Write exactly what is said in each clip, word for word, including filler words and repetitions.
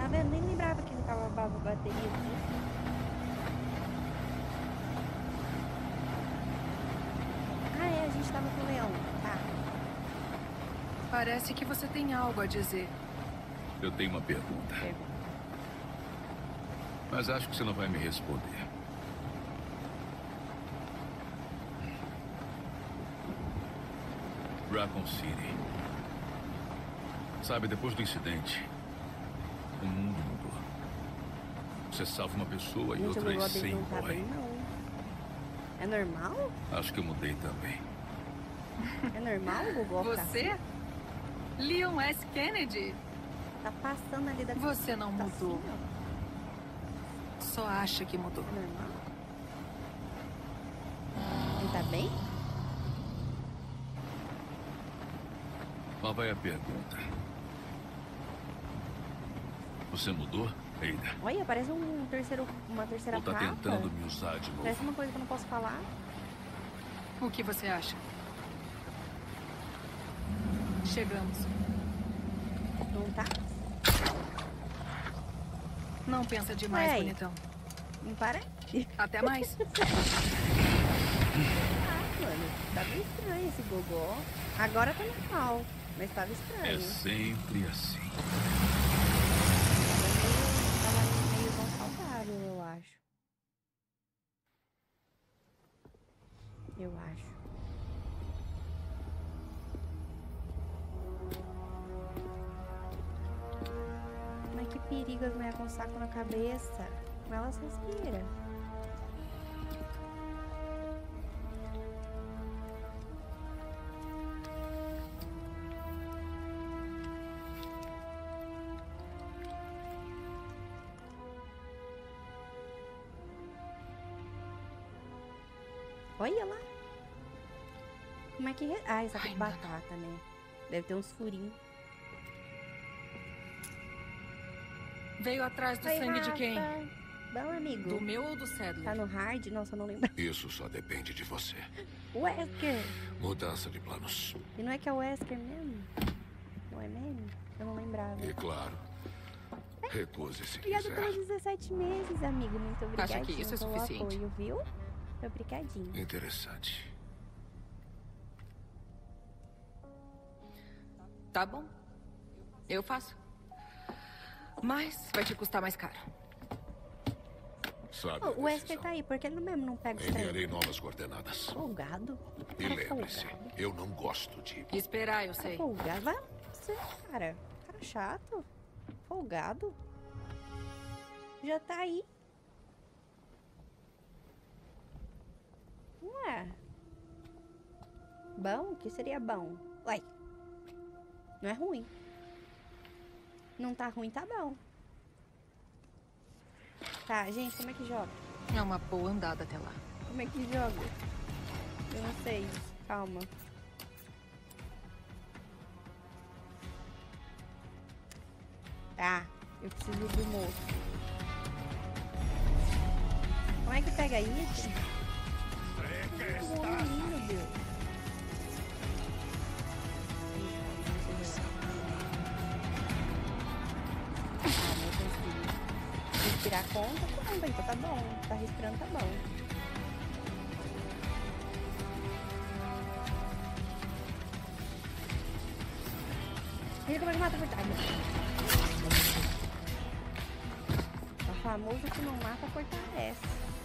vendo? Nem lembrava que não acabava a bateria disso. Ah, é, a gente tava com o leão. Tá. Parece que você tem algo a dizer. Eu tenho uma pergunta. Pergunta. Mas acho que você não vai me responder. Raccoon City. Sabe, depois do incidente, o mundo mudou. Você salva uma pessoa e Gente, o outras Google dele cem não tá bem, morrem. não. É normal? Acho que eu mudei também. É normal o Google ficar Você? assim? Leon S. Kennedy? Tá passando ali da... Você não tá mudou. Assim, ó. Só acha que mudou. É normal? Ele tá bem? Lá vai a pergunta. Você mudou, Ada? Olha, parece um terceiro, uma terceira Ou tá placa. tentando me usar de novo? Parece uma coisa que eu não posso falar. O que você acha? Chegamos. Não tá? Não pensa demais, Ué, aí. bonitão. Não parece? Até mais. Ah, mano, tá meio estranho esse gogó. Agora tá normal, mas tava É estranho. sempre assim. Tava meio, tava meio não saudável, eu acho. Eu acho. Mas que perigo as mulheres com saco na cabeça. Como elas respiram. Olha lá. Como é que... Re... Ah, essa Ai, com não, batata, né? Deve ter uns furinhos. Veio atrás do Oi, sangue de quem? Rafa. Bom, amigo. Do meu ou do Sadler? Tá no hard? Nossa, eu não lembro. Isso só depende de você. Wesker. Mudança de planos. E não é que é o Wesker mesmo? Não é mesmo? Eu não lembrava. E claro, recuse se Obrigada quiser. pelos dezessete meses, amigo. Muito obrigada. que isso é suficiente? Apoio, viu? Muito obrigadinho. Interessante. Tá bom. Eu faço. Mas vai te custar mais caro. Sabe Oh, a o Wesker decisão. tá aí, por que ele mesmo não pega os Enviarei trem? novas coordenadas. Folgado? E Cara lembre-se, folgado. eu não gosto de... Esperar, eu Cara sei. folgado? Vai você, cara. Cara chato. Folgado. Já tá aí. Ué. Bom? O que seria bom? Uai. Não é ruim. Não tá ruim, tá bom. Tá, gente, como é que joga? É uma boa andada até lá. Como é que joga? Eu não sei. Calma. Tá, eu preciso do moço. Como é que pega isso? Ai, meu Deus. Ah, eu consigo. Respirar conta? Conta, então tá bom. Tá respirando, tá bom. Ele como é que mata por trás? O famoso que não mata fortalece.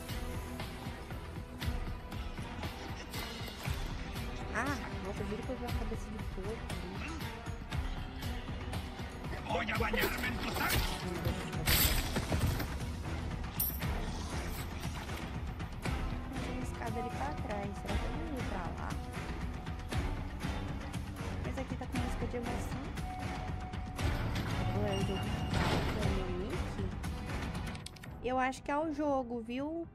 Ah, nossa, eu juro que eu vi a cabeça de porco. Voy a bañarme en tu sangre. Tem uma escada ali pra trás. Será que eu vou ir pra lá? Esse aqui tá com música de emoção. Ou é o jogo que é o meu nick? Eu acho que é o jogo, viu?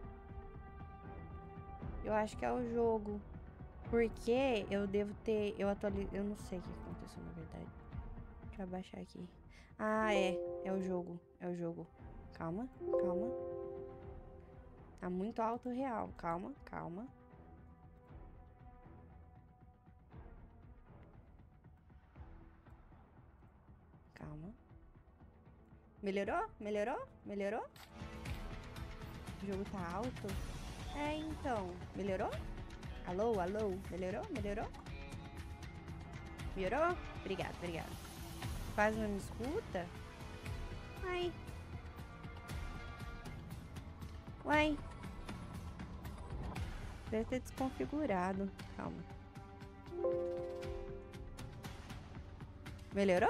Eu acho que é o jogo. Porque eu devo ter... Eu atualizei... Eu não sei o que aconteceu, na verdade. Deixa eu abaixar aqui. Ah, é. É o jogo. É o jogo. Calma, calma. Tá muito alto real. Calma, calma. Calma. Melhorou? Melhorou? Melhorou? O jogo tá alto? É, então. Melhorou? Alô, alô? Melhorou? Melhorou? Melhorou? Obrigado, obrigado. Quase não me escuta? Ai. Uai. Deve ter desconfigurado. Calma. Melhorou?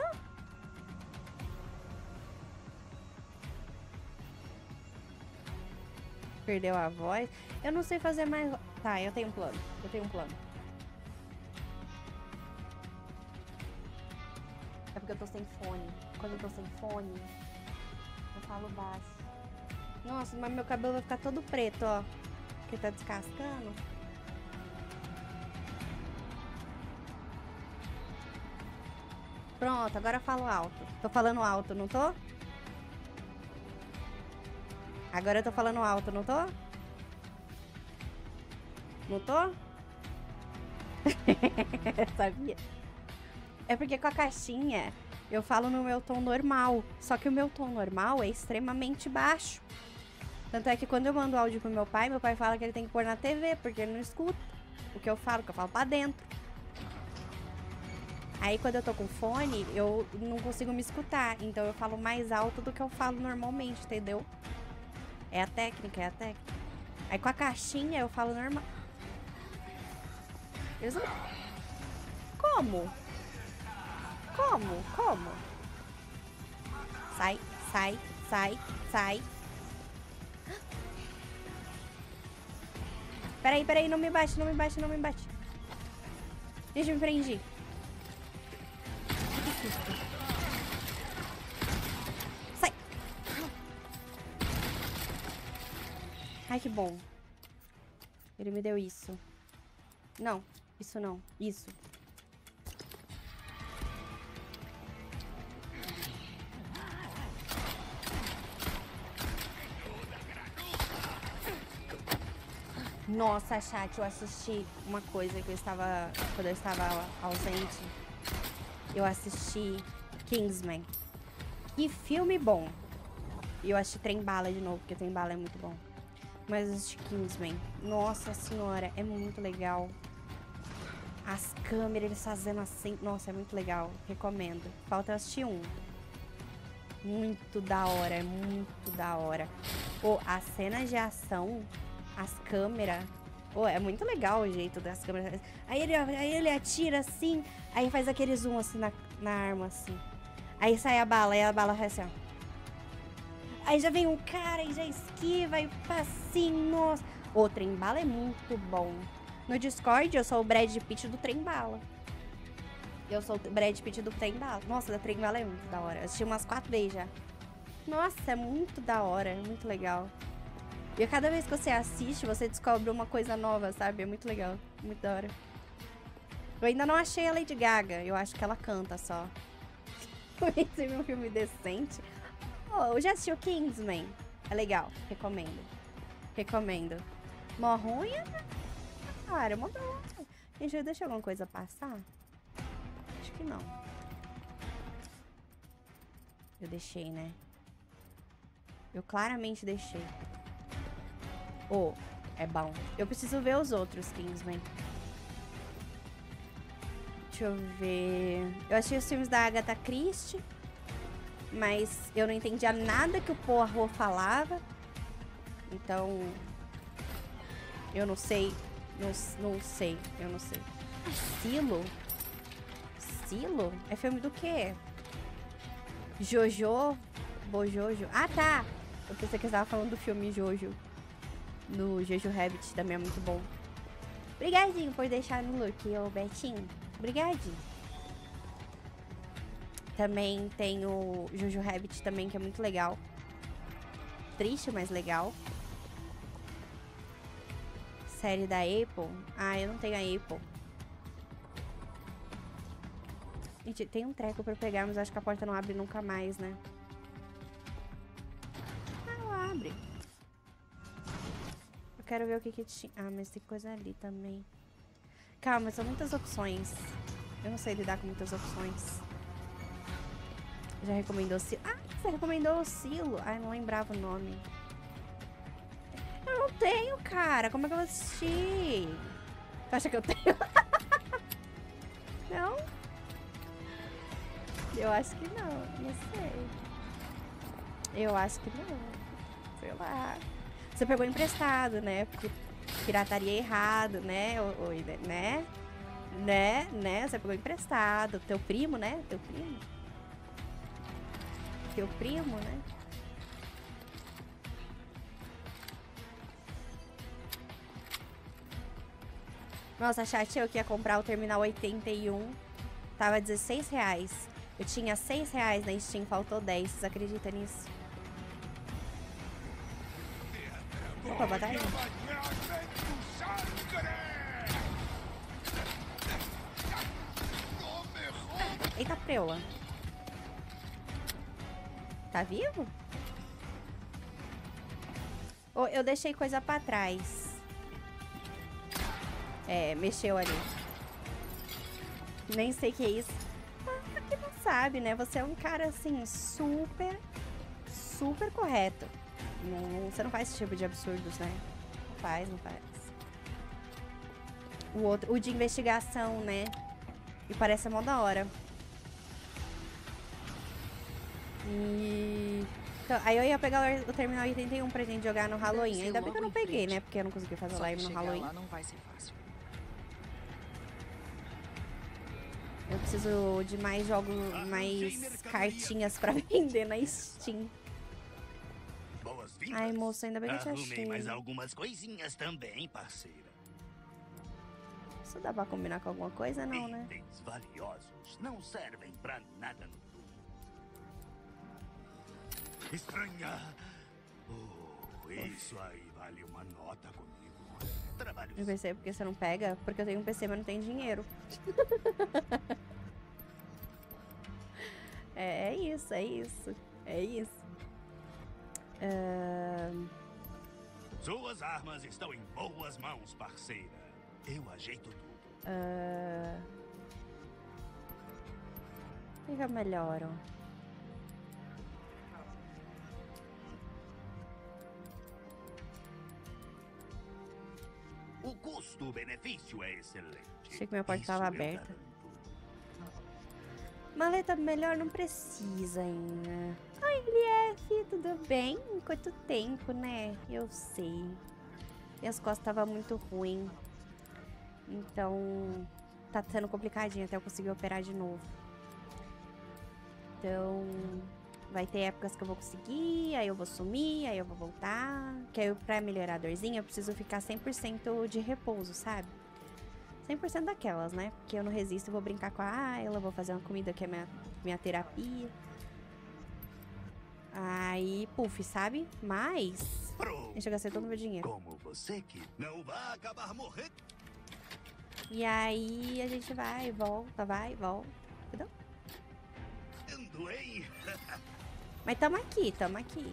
Perdeu a voz. Eu não sei fazer mais... Tá, eu tenho um plano. Eu tenho um plano. É porque eu tô sem fone. Quando eu tô sem fone, eu falo baixo. Nossa, mas meu cabelo vai ficar todo preto, ó. Porque tá descascando. Pronto, agora eu falo alto. Tô falando alto, não tô? Agora eu tô falando alto, não tô? Não tô? Sabia? É porque com a caixinha eu falo no meu tom normal. Só que o meu tom normal é extremamente baixo. Tanto é que quando eu mando áudio pro meu pai, meu pai fala que ele tem que pôr na T V, porque ele não escuta o que eu falo, que eu falo pra dentro. Aí quando eu tô com fone, eu não consigo me escutar. Então eu falo mais alto do que eu falo normalmente, entendeu? É a técnica, é a técnica. Aí com a caixinha eu falo normal. Eles não... Como? Como? Como? Sai, sai, sai, sai. Peraí, peraí, não me bate, não me bate, não me bate. Deixa eu me prender. Sai. Ai, que bom. Ele me deu isso. Não, isso não, isso. Nossa, chat, eu assisti uma coisa que eu estava... Quando eu estava ausente, eu assisti Kingsman. Que filme bom. E eu assisti Trem Bala de novo, porque Trem Bala é muito bom. Mas eu assisti Kingsman. Nossa senhora, é muito legal. As câmeras, eles fazendo assim... Nossa, é muito legal. Recomendo. Falta eu assistir um. Muito da hora, é muito da hora. Pô, as cenas de ação... As câmeras... Oh, é muito legal o jeito das câmeras. Aí ele, aí ele atira assim... Aí faz aquele zoom assim na, na arma, assim. Aí sai a bala, e a bala faz assim, ó. Aí já vem um cara e já esquiva e passinho, nossa. O Trem Bala é muito bom. No Discord eu sou o Brad Pitt do Trem Bala. Eu sou o Brad Pitt do Trem Bala. Nossa, o Trem Bala é muito da hora. Eu assisti umas quatro vezes já. Nossa, é muito da hora, é muito legal. E a cada vez que você assiste, você descobre uma coisa nova, sabe? É muito legal, muito da hora. Eu ainda não achei a Lady Gaga, eu acho que ela canta só. Esse é um filme decente. Oh, eu já assisti o Kingsman. É legal, recomendo. Recomendo. Mó ruim, cara, mó bom. Gente, eu deixei alguma coisa passar? Acho que não. Eu deixei, né? Eu claramente deixei. Oh, é bom. Eu preciso ver os outros Kingsman. Deixa eu ver... Eu achei os filmes da Agatha Christie, mas eu não entendia nada que o Poirot falava. Então... Eu não sei. Não, não sei. Eu não sei. Silo? Silo? É filme do quê? Jojo? Bojojo? Ah, tá! Eu pensei que você estava falando do filme Jojo. No Jojo Rabbit, também é muito bom. Obrigadinho por deixar no look, ô Betinho. Obrigadinho. Também tem o Jojo Rabbit também, que é muito legal. Triste, mas legal. Série da Apple. Ah, eu não tenho a Apple. Gente, tem um treco pra pegar, mas acho que a porta não abre nunca mais, né? Ah, não abre. Eu quero ver o que que tinha. Ah, mas tem coisa ali também. Calma, são muitas opções. Eu não sei lidar com muitas opções. Já recomendou o Silo. Ah, você recomendou o Silo. Ai, não lembrava o nome. Eu não tenho, cara. Como é que eu vou assistir? Você acha que eu tenho? Não? Eu acho que não. Não sei. Eu acho que não. Sei lá. Você pegou emprestado, né? Porque pirataria é errado, né? Oi, né? Né? Né? Você pegou emprestado. Teu primo, né? Teu primo. Teu primo, né? Nossa, chat, eu que ia comprar o Terminal oitenta e um. Tava dezesseis reais. Eu tinha seis reais na Steam, faltou dez. Vocês acreditam nisso? Opa, bota aí. Eita, preula. Tá vivo? Oh, eu deixei coisa pra trás. É, mexeu ali. Nem sei o que é isso. Ah, que não sabe, né? Você é um cara, assim, super, super correto. Não, você não faz esse tipo de absurdos, né? Não faz, não faz. O outro, o de investigação, né? E parece mó da hora. E... Então, aí eu ia pegar o Terminal oitenta e um pra gente jogar no Halloween. Ainda bem que eu não peguei, né? Porque eu não consegui fazer live no Halloween. Lá não vai ser fácil. Eu preciso de mais jogos, mais cartinhas pra vender na Steam. Ai, moço, ainda bem que eu te achei. Arrumei mais algumas coisinhas também, parceira. Isso dá pra combinar com alguma coisa, não, né? Itens valiosos não servem pra nada no mundo. Estranha. Oh, isso aí vale uma nota comigo. Trabalho. Eu pensei, porque você não pega? Porque eu tenho um P C, mas não tenho dinheiro. é, é isso, é isso. É isso. Uh... Suas armas estão em boas mãos, parceira. Eu ajeito tudo. Uh... O que eu melhoro? O custo-benefício é excelente. Achei que minha porta Isso estava eu aberta. garanto. Maleta melhor não precisa ainda. Oi, L F, tudo bem? Quanto tempo, né? Eu sei. Minhas costas estavam muito ruins. Então, tá sendo complicadinho até eu conseguir operar de novo. Então, vai ter épocas que eu vou conseguir, aí eu vou sumir, aí eu vou voltar. Que aí, pra melhorar a dorzinha, eu preciso ficar cem por cento de repouso, sabe? cem por cento daquelas, né? Porque eu não resisto, eu vou brincar com a Ayla, vou fazer uma comida que é minha, minha terapia. Aí, puf, sabe? Mas... Deixa eu gastar todo o meu dinheiro. Como você que não vai acabar morrendo. E aí, a gente vai, volta, vai, volta. Entendeu? Hein? Mas tamo aqui, tamo aqui.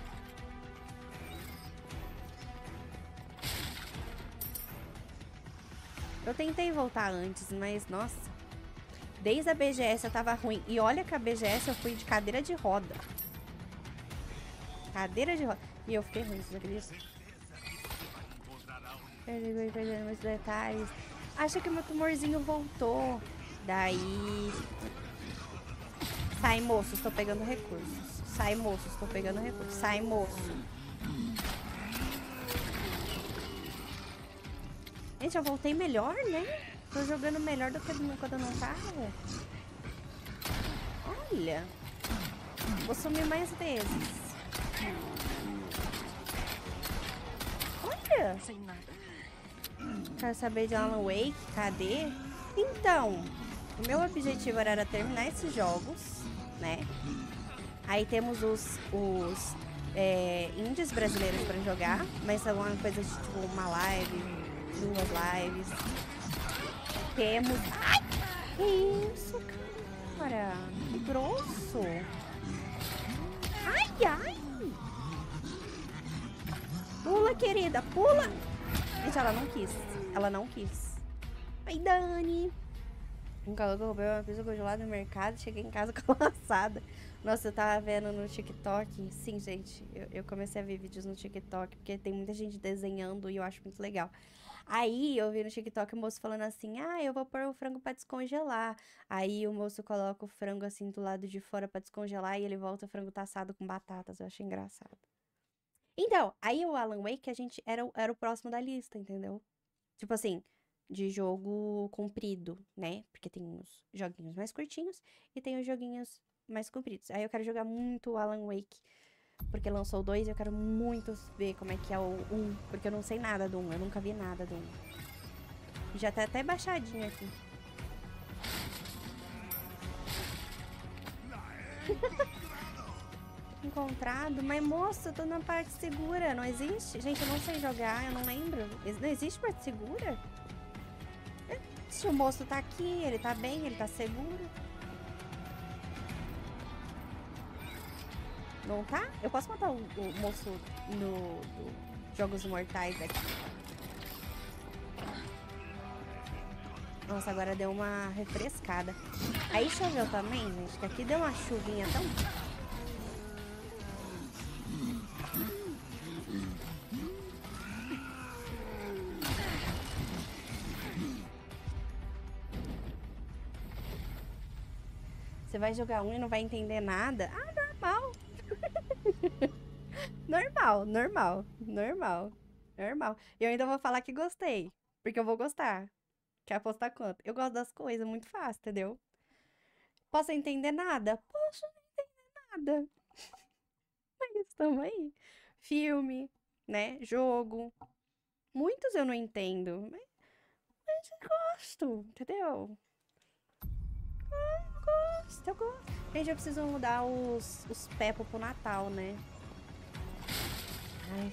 Eu tentei voltar antes, mas, nossa. Desde a B G S eu tava ruim. E olha que a B G S eu fui de cadeira de roda. Cadeira de roda. E eu fiquei ruim, você acredita? Perdi, perdendo muitos detalhes. Acho que meu tumorzinho voltou. Daí... Sai, moço, estou pegando recursos. Sai, moço, estou pegando recursos. Sai, moço. Gente, eu voltei melhor, né? Tô jogando melhor do que quando eu não tava. Olha. Vou sumir mais vezes. Olha. Sem nada. Quero saber de Alan Wake? Cadê? Então, o meu objetivo era terminar esses jogos, né? Aí temos os, os é, indies brasileiros pra jogar, mas é uma coisa de tipo uma live, duas lives. Temos... Ai! Que isso, cara? Que grosso! Ai, ai! Pula, querida, pula! Gente, ela não quis. Ela não quis. Oi, Dani! Um calor que eu roubei uma pizza congelada no mercado, cheguei em casa com ela assada. Nossa, eu tava vendo no TikTok. Sim, gente, eu, eu comecei a ver vídeos no TikTok, porque tem muita gente desenhando e eu acho muito legal. Aí eu vi no TikTok o moço falando assim, ah, eu vou pôr o frango pra descongelar. Aí o moço coloca o frango assim do lado de fora pra descongelar e ele volta o frango tá assado com batatas. Eu achei engraçado. Então, aí o Alan Wake, a gente era, o- era o próximo da lista, entendeu? Tipo assim, de jogo comprido, né? Porque tem uns joguinhos mais curtinhos e tem os joguinhos mais compridos. Aí eu quero jogar muito o Alan Wake, porque lançou o dois e eu quero muito ver como é que é o um, porque eu não sei nada do um, eu nunca vi nada do um. Já tá até baixadinho aqui. Encontrado? Mas moça, eu tô na parte segura, não existe? Gente, eu não sei jogar, eu não lembro. Ex- Não existe parte segura? É, se o moço tá aqui, ele tá bem, ele tá seguro. Não tá? Eu posso matar o, o moço no, no Jogos Mortais aqui. Nossa, agora deu uma refrescada. Aí choveu também, gente, que aqui deu uma chuvinha tão... Você vai jogar um e não vai entender nada? Ah, normal. Normal, normal, normal, normal. E eu ainda vou falar que gostei, porque eu vou gostar. Quer apostar quanto? Eu gosto das coisas muito fácil, entendeu? Posso entender nada? Posso não entender nada. Mas estamos aí. Filme, né? Jogo. Muitos eu não entendo, mas, mas eu gosto, entendeu? Ah, eu gosto, eu gosto. Gente, eu preciso mudar os, os Peppa pro Natal, né? Ai.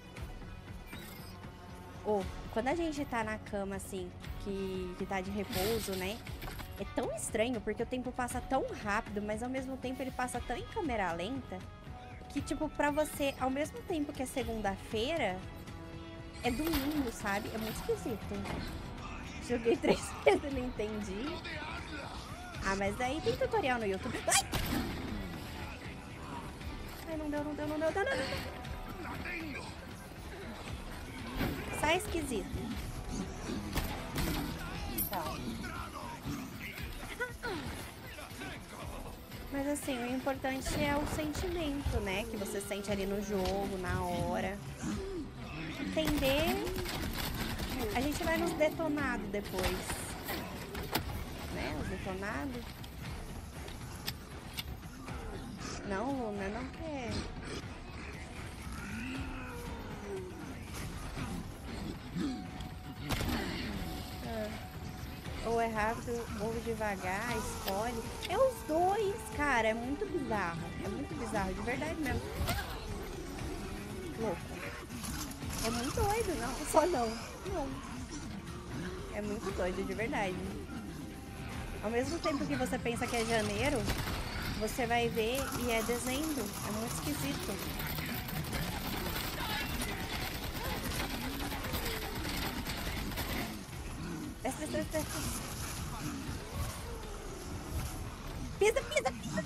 Ô, quando a gente tá na cama, assim, que, que tá de repouso, né? É tão estranho, porque o tempo passa tão rápido, mas ao mesmo tempo ele passa tão em câmera lenta, que, tipo, pra você, ao mesmo tempo que é segunda-feira, é domingo, sabe? É muito esquisito. Joguei três vezes e não entendi. Ah, mas daí tem tutorial no YouTube. Ai! Ai, não deu, não deu, não deu, não deu, não deu. Sai esquisito. Tá. Mas assim, o importante é o sentimento, né? Que você sente ali no jogo, na hora. Entender. A gente vai nos detonados depois. Né? Os detonados. Não, Luna, não quer. Ou é rápido, ou devagar, escolhe. É os dois, cara. É muito bizarro. É muito bizarro, de verdade mesmo. Louco. É muito doido, não. Só não. Não. É muito doido, de verdade. Ao mesmo tempo que você pensa que é janeiro, você vai ver e é dezembro. É muito esquisito. Desce, desce, desce, desce. Pisa, pisa, pisa.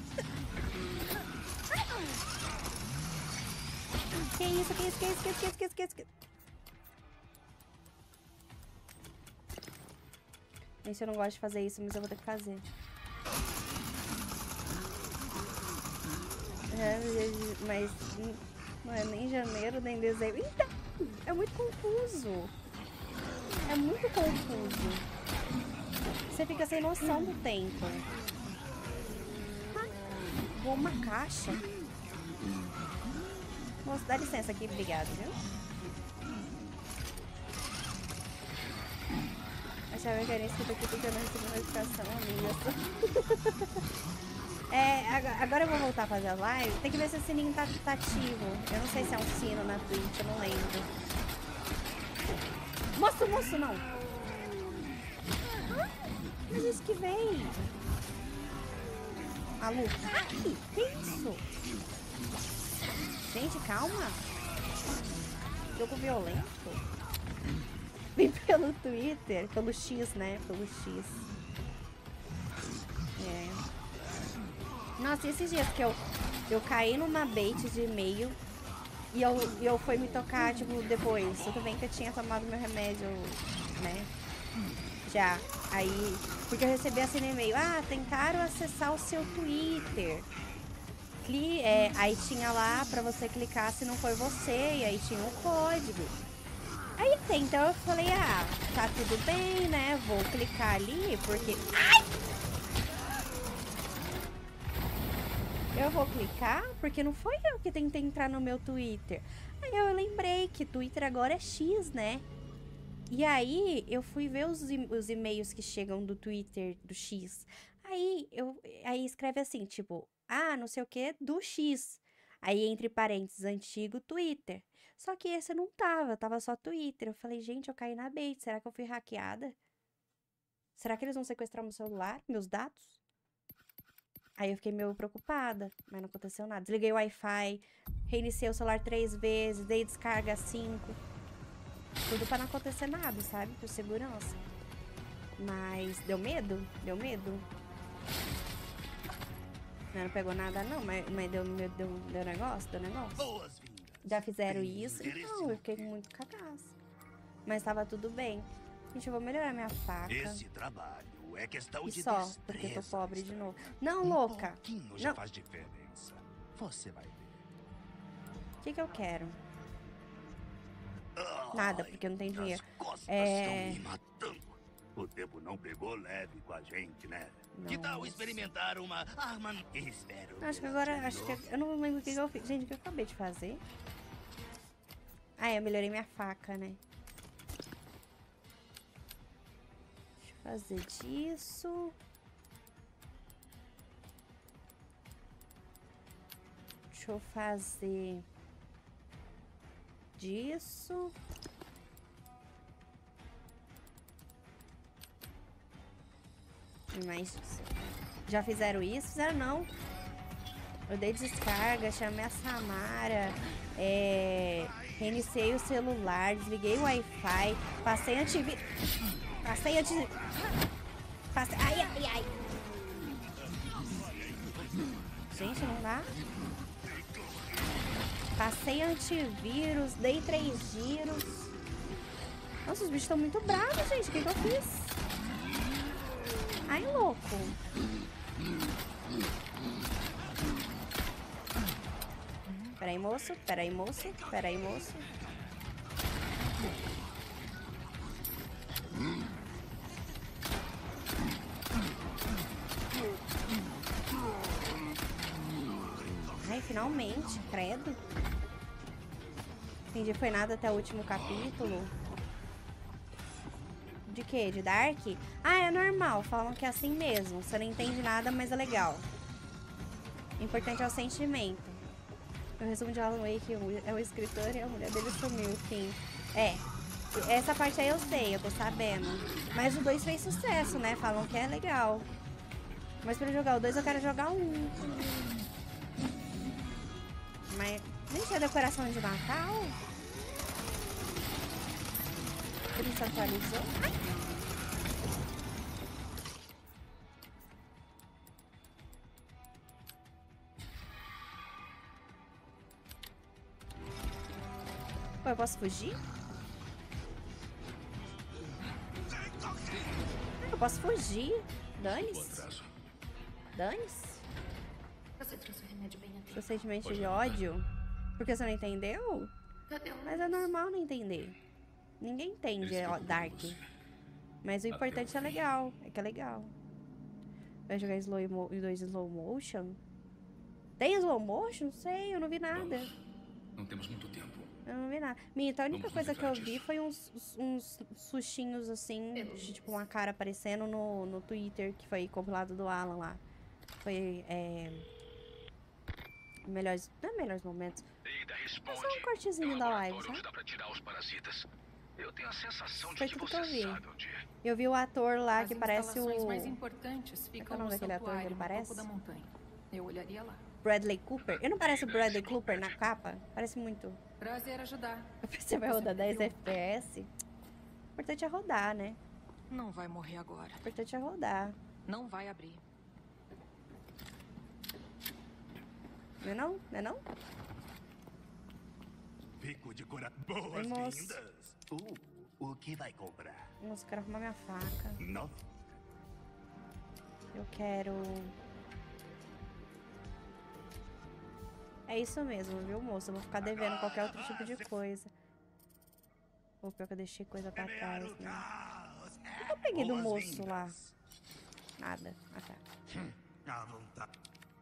Que isso, que isso, que isso, que isso, que isso, que isso, que isso, que isso. Gente, eu não gosto de fazer isso, mas eu vou ter que fazer. É, mas não é nem janeiro, nem dezembro. Então, é muito confuso. É muito confuso. Você fica sem noção do tempo. Ah, uma caixa. Moço, dá licença aqui, obrigado, viu? Achava que era inscrito aqui porque eu não recebi notificação, amiga. É, agora eu vou voltar a fazer a live. Tem que ver se o sininho tá, tá ativo. Eu não sei se é um sino na Twitch, eu não lembro. Moço, moço, não. Ah, mas isso que vem. Malu. Ai, que isso? Gente, calma. Jogo violento. Vim pelo Twitter, pelo X, né? Pelo X. Nossa, e esses dias que eu, eu caí numa bait de e-mail e eu, e eu fui me tocar, tipo, depois. Tudo bem que eu tinha tomado meu remédio, né? Já. Aí, porque eu recebi assim no e-mail, ah, tentaram acessar o seu Twitter. Cli é, aí tinha lá pra você clicar se não foi você, e aí tinha um código. Aí até então eu falei, ah, tá tudo bem, né? Vou clicar ali, porque... Ai! Eu vou clicar porque não foi eu que tentei entrar no meu Twitter. Aí eu lembrei que Twitter agora é X, né? E aí eu fui ver os, os e-mails que chegam do Twitter do X. Aí eu aí escreve assim, tipo, ah, não sei o que, do X. Aí entre parênteses, antigo Twitter. Só que esse não tava, tava só Twitter. Eu falei, gente, eu caí na bait. Será que eu fui hackeada? Será que eles vão sequestrar meu celular, meus dados? Aí eu fiquei meio preocupada, mas não aconteceu nada. Desliguei o Wi-Fi, reiniciei o celular três vezes, dei descarga cinco. Tudo pra não acontecer nada, sabe? Por segurança. Mas deu medo? Deu medo? Não, não pegou nada não, mas, mas deu, deu, deu negócio? Deu negócio? Boas-vindas. Já fizeram Tem isso? interesse Não, eu no fiquei quê? com muito cagaço. Mas tava tudo bem. Gente, eu vou melhorar minha faca. Esse trabalho é questão E de só, destreza. porque eu tô pobre de novo. Não, Um louca! pouquinho já Não. faz diferença. Você vai ver. O que que eu quero? Ai, Nada, porque eu não tenho dinheiro. As costas É... estão me matando. O tempo não pegou leve com a gente, né? Que tal Nossa. experimentar uma arma? Espero. Acho que ver agora, de acho que... novo. Eu não lembro o que que eu fiz. Gente, o que eu acabei de fazer? Ah, eu melhorei minha faca, né? Deixa eu fazer disso. Deixa eu fazer disso. E mais disso. Já fizeram isso? Fizeram não. Eu dei descarga, chamei a Samara, é, reiniciei o celular, desliguei o Wi-Fi, passei antivírus. Passei antivírus. Passei. Ai, ai, ai. Gente, não dá. Passei antivírus, dei três giros. Nossa, os bichos estão muito bravos, gente. O que, que eu fiz? Ai, louco. Peraí, moço. Peraí, moço. Peraí, moço. Ai, finalmente. Credo. Entendi, foi nada até o último capítulo. De quê? De Dark? Ah, é normal. Falam que é assim mesmo. Você não entende nada, mas é legal. O importante é o sentimento. O resumo de Alan Wake é o escritor e a mulher dele sumiu, sim. É. Essa parte aí eu sei, eu tô sabendo. Mas o dois fez sucesso, né? Falam que é legal. Mas pra jogar o dois eu quero jogar o um. Mas nem tinha decoração de Natal. Por isso atualizou. Ai! Pô, eu posso fugir? Eu posso fugir. Dane-se. Dane-se. Você trouxe o remédio bem a tempo. Seu sentimento de ódio? Porque você não entendeu? Cadê o Mas é normal não entender. Ninguém entende ó, Dark. Mas o importante é legal. É que é legal. Vai jogar slow mo dois slow motion? Tem slow motion? Não sei, eu não vi nada. Não temos muito tempo. Eu não vi nada. Minha, a única Vamos coisa que eu livrar vi disso. foi uns, uns sustinhos assim, de tipo uma cara aparecendo no, no Twitter, que foi compilado do Alan lá. Foi, é... Melhores... Não é melhores momentos. Eida, É responde. só um cortezinho É um da live, laboratório sabe? onde dá pra tirar os parasitas. Eu tenho a sensação de Foi que tudo que você eu vi. sabe onde é. Eu vi o ator lá As que parece instalações o... mais importantes Como é que é o ficam nome no daquele ator que ele santuário, no parece? topo da montanha. Eu olharia lá. Bradley Cooper. Eu não pareço o Bradley Cooper na capa? Parece muito. Prazer ajudar. Você vai Você rodar dez viu? F P S? O importante é rodar, né? Não vai morrer agora. O importante é rodar. Não vai abrir. Não é não? Não é não? Fico de cora... Oi, moço. Boas-vindas. Uh, o que vai comprar? Nossa, eu quero arrumar minha faca. Não? Eu quero... É isso mesmo, viu, moço? Eu vou ficar devendo qualquer outro tipo de coisa. Ou pior que eu deixei coisa pra trás, né? O que eu peguei do moço lá? Nada. Ah, tá. À vontade.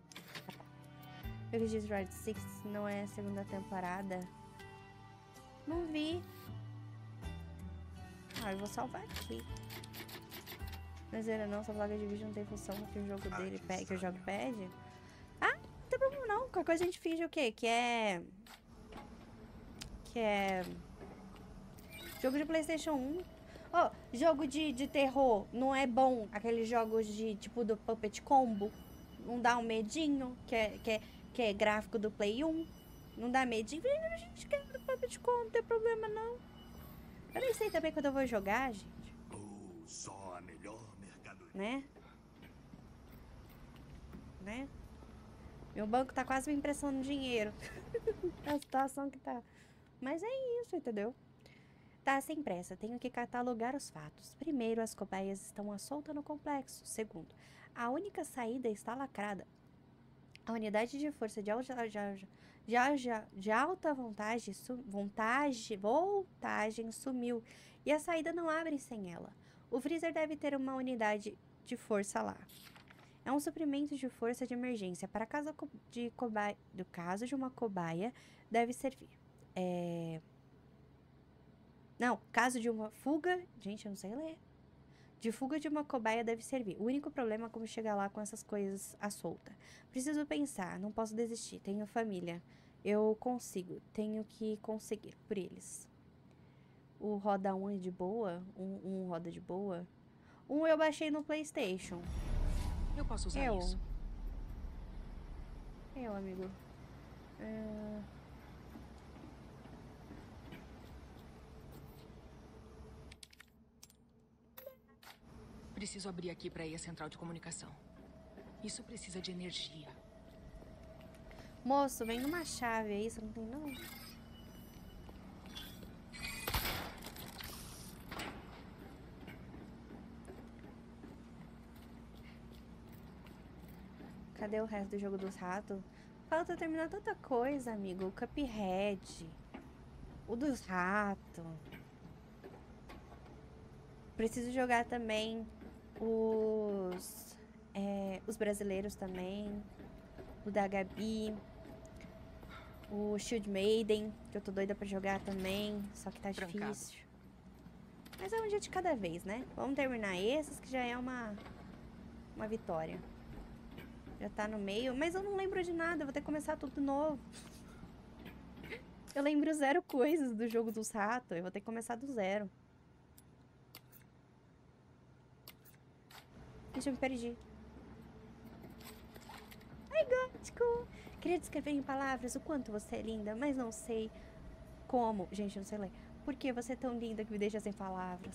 Eu vi Red Six não é a segunda temporada. Não vi. Ah, eu vou salvar aqui. Mas ainda não, essa placa de vídeo não tem função que o jogo dele pede, que o jogo pede. Ah, não tem problema não. Qualquer coisa a gente finge o quê? Que é... Que é... Jogo de PlayStation um. Oh, jogo de, de terror não é bom? Aqueles jogos de tipo do Puppet Combo. Não dá um medinho? Que é, que é, que é gráfico do Play um. Não dá medinho? A gente quer do Puppet Combo, não tem problema não. Eu nem sei também quando eu vou jogar, gente. Oh, só a melhor mercadoria. Né? Né? Meu banco tá quase me emprestando dinheiro. A situação que tá. Mas é isso, entendeu? Tá sem pressa, tenho que catalogar os fatos. Primeiro, as cobaias estão à solta no complexo. Segundo, a única saída está lacrada. A unidade de força de alta, de, de, de alta vontade, su, vontade, voltagem sumiu e a saída não abre sem ela. O freezer deve ter uma unidade de força lá. É um suprimento de força de emergência. Para caso de, cobaia, do caso de uma cobaia, deve servir. É... Não, caso de uma fuga... Gente, eu não sei ler. De fuga de uma cobaia deve servir. O único problema é como chegar lá com essas coisas à solta. Preciso pensar, não posso desistir. Tenho família. Eu consigo. Tenho que conseguir por eles. O roda um é de boa? Um, um roda de boa? Um eu baixei no PlayStation. Eu posso usar eu. isso. Eu, amigo. É... Preciso abrir aqui para ir à central de comunicação. Isso precisa de energia. Moço, vem numa chave aí, você não tem não? Cadê o resto do jogo dos ratos? Falta terminar tanta coisa, amigo. O Cuphead. O dos ratos. Preciso jogar também os... É, os brasileiros também. O da Gabi. O Shield Maiden, que eu tô doida pra jogar também. Só que tá Trancado. difícil. Mas é um dia de cada vez, né? Vamos terminar esses, que já é uma... Uma vitória. Já tá no meio. Mas eu não lembro de nada. Eu vou ter que começar tudo de novo. Eu lembro zero coisas do jogo dos ratos. Eu vou ter que começar do zero. Deixa eu me perdi. Ai, gótico! Queria descrever em palavras o quanto você é linda, mas não sei como. Gente, eu não sei ler. Por que você é tão linda que me deixa sem palavras?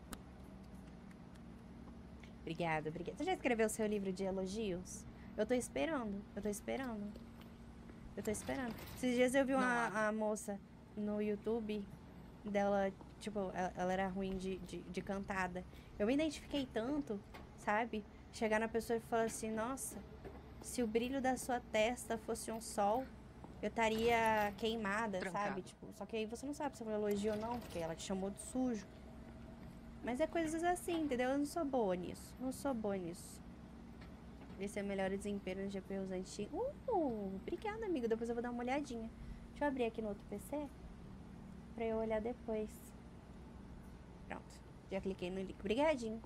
Obrigada, obrigada. Você já escreveu seu livro de elogios? Eu tô esperando, eu tô esperando. Eu tô esperando. Esses dias eu vi uma a moça no YouTube dela, tipo, ela, ela era ruim de, de, de cantada. Eu me identifiquei tanto, sabe? Chegar na pessoa e falar assim, nossa, se o brilho da sua testa fosse um sol, eu estaria queimada, Trancado. sabe? Tipo, só que aí você não sabe se foi um elogio ou não, porque ela te chamou de sujo. Mas é coisas assim, entendeu? Eu não sou boa nisso. Não sou boa nisso. Esse é o melhor desempenho no G P Us antigos. Uh, obrigada, amigo. Depois eu vou dar uma olhadinha. Deixa eu abrir aqui no outro P C pra eu olhar depois. Pronto. Já cliquei no link. Obrigadinho.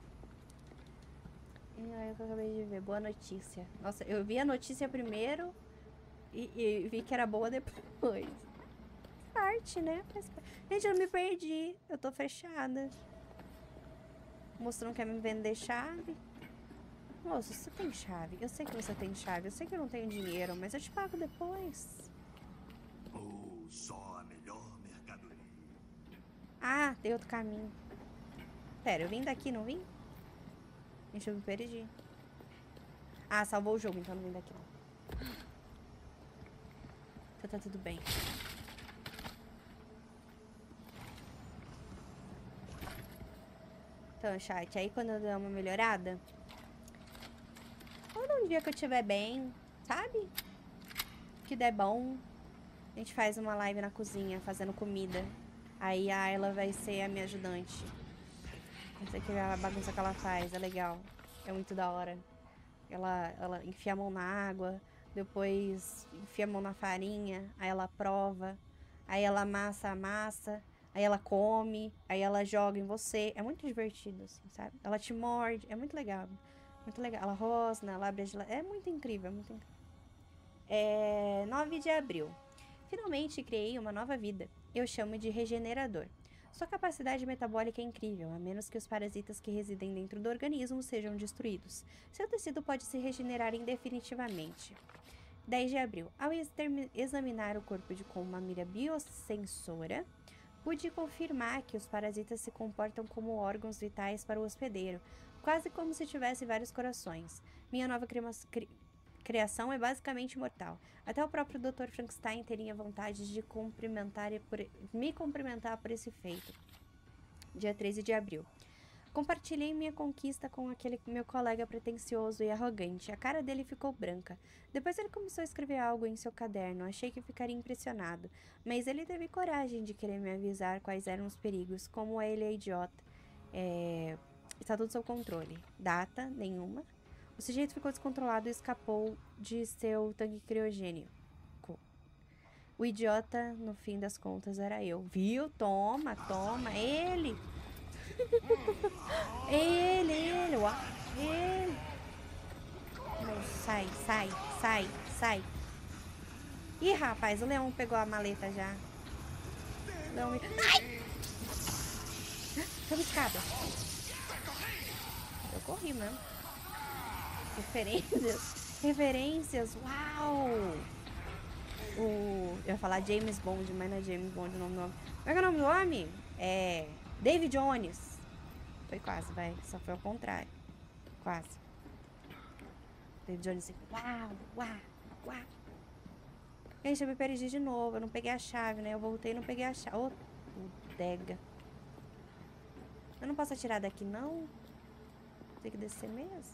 E aí que eu acabei de ver. Boa notícia. Nossa, eu vi a notícia primeiro e, e vi que era boa depois. Parte, né? Gente, eu me perdi. Eu tô fechada. O moço não quer me vender chave. Moço, você tem chave? Eu sei que você tem chave. Eu sei que eu não tenho dinheiro, mas eu te pago depois. Oh, só a melhor mercadoria. Ah, tem outro caminho. Pera, eu vim daqui, não vim? Gente, eu me perdi. Ah, salvou o jogo, então não vim daqui não. tá tudo bem. Então, chat, aí quando eu der uma melhorada, ou num dia que eu estiver bem, sabe? Que der bom, a gente faz uma live na cozinha, fazendo comida. Aí a Ayla vai ser a minha ajudante. Não sei que a bagunça que ela faz, é legal. É muito da hora. Ela, ela enfia a mão na água, depois enfia a mão na farinha, aí ela prova, aí ela amassa a massa, aí ela come, aí ela joga em você. É muito divertido, assim, sabe? Ela te morde, é muito legal. Muito legal. Ela rosna, ela abre a geladeira. É muito incrível, é muito incrível. É nove de abril. Finalmente criei uma nova vida. Eu chamo de regenerador. Sua capacidade metabólica é incrível, a menos que os parasitas que residem dentro do organismo sejam destruídos. Seu tecido pode se regenerar indefinitivamente. dez de abril. Ao examinar o corpo de com uma mira biosensora, pude confirmar que os parasitas se comportam como órgãos vitais para o hospedeiro, quase como se tivesse vários corações. Minha nova crema... Cri... criação é basicamente mortal. Até o próprio doutor Frankenstein teria vontade de cumprimentar por, me cumprimentar por esse feito. Dia treze de abril. Compartilhei minha conquista com aquele meu colega pretensioso e arrogante. A cara dele ficou branca. Depois ele começou a escrever algo em seu caderno. Achei que ficaria impressionado. Mas ele teve coragem de querer me avisar quais eram os perigos. Como ele é idiota. É... Está tudo sob controle. Data nenhuma. O sujeito ficou descontrolado e escapou de seu tanque criogênico. O idiota, no fim das contas, era eu. Viu? Toma, toma. Ele! ele, ele, uau, ele. Não, sai, sai, sai, sai. Ih, rapaz, o leão pegou a maleta já. O leão me... Ai! Toma escada. Eu corri mesmo. Referências. Referências. Uau! O... Eu ia falar James Bond, mas não é James Bond o nome do homem. Como é que é o nome do homem? É... David Jones. Foi quase, vai. Só foi ao contrário. Quase. David Jones assim. Uau, uau, uau. Gente, eu me perdi de novo. Eu não peguei a chave, né? Eu voltei e não peguei a chave. Ô, bodega. Eu não posso atirar daqui, não? Tem que descer mesmo?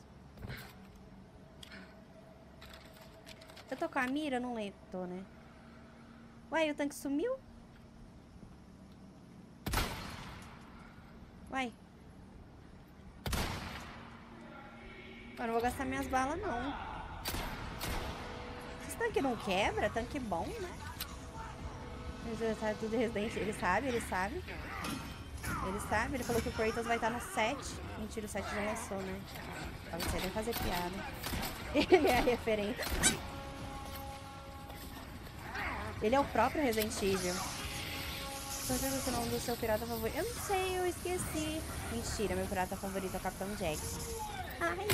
Eu tô com a mira? Eu não lembro. Tô, né? Uai, o tanque sumiu? Uai. Eu não vou gastar minhas balas, não. Esse tanque não quebra? Tanque bom, né? Ele sabe tudo Resident. Ele sabe, ele sabe. Ele sabe. Ele falou que o Kratos vai estar no sete. Mentira, o sete já lançou, né? Pra você nem fazer piada. Ele é a referência. Ele é o próprio Resident Evil. Você sabe o nome do seu pirata favorito? Eu não sei, eu esqueci. Mentira, meu pirata favorito é o Capitão Jack. Ai.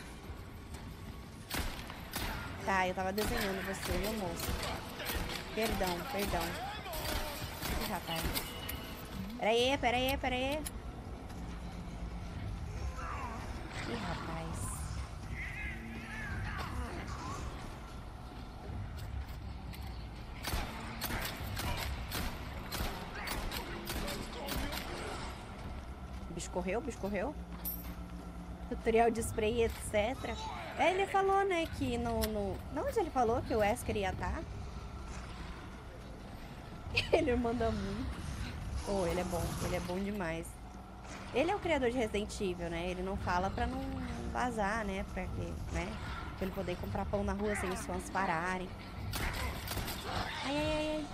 Tá, eu tava desenhando você, meu moço. Perdão, perdão. Ih, rapaz. Pera aí, pera aí, pera aí. Ih, rapaz. O bicho correu, o bicho correu. Tutorial de spray, etcétera. É, ele falou, né, que no... no... Não, onde ele falou que o Wesker ia estar? Ele manda muito. Oh, ele é bom, ele é bom demais. Ele é o criador de Resident Evil, né? Ele não fala pra não vazar, né? Pra quê, né? Pra ele poder comprar pão na rua sem os fãs pararem. Ai, ai, ai, ai.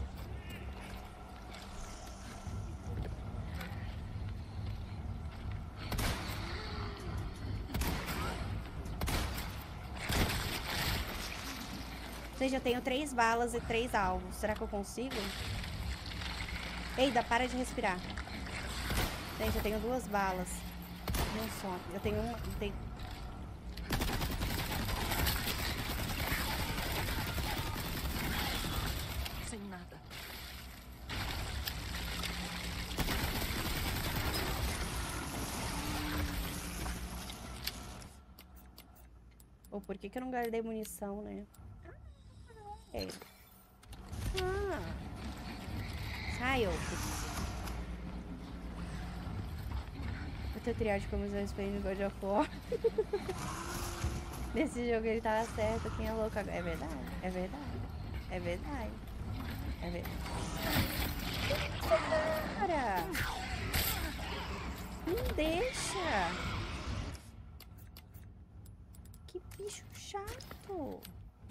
Gente, eu tenho três balas e três alvos. Será que eu consigo? Eida, para de respirar. Gente, eu tenho duas balas. Não só. Eu tenho uma... Eu tenho... Sem nada. Ou por que que eu não guardei munição, né? É. Ai, eu. O tutorial de como usar o spray no God of War. Nesse jogo ele tava certo, quem é louco agora. É verdade, é verdade, é verdade, é verdade. Cara! Não deixa! Que bicho chato!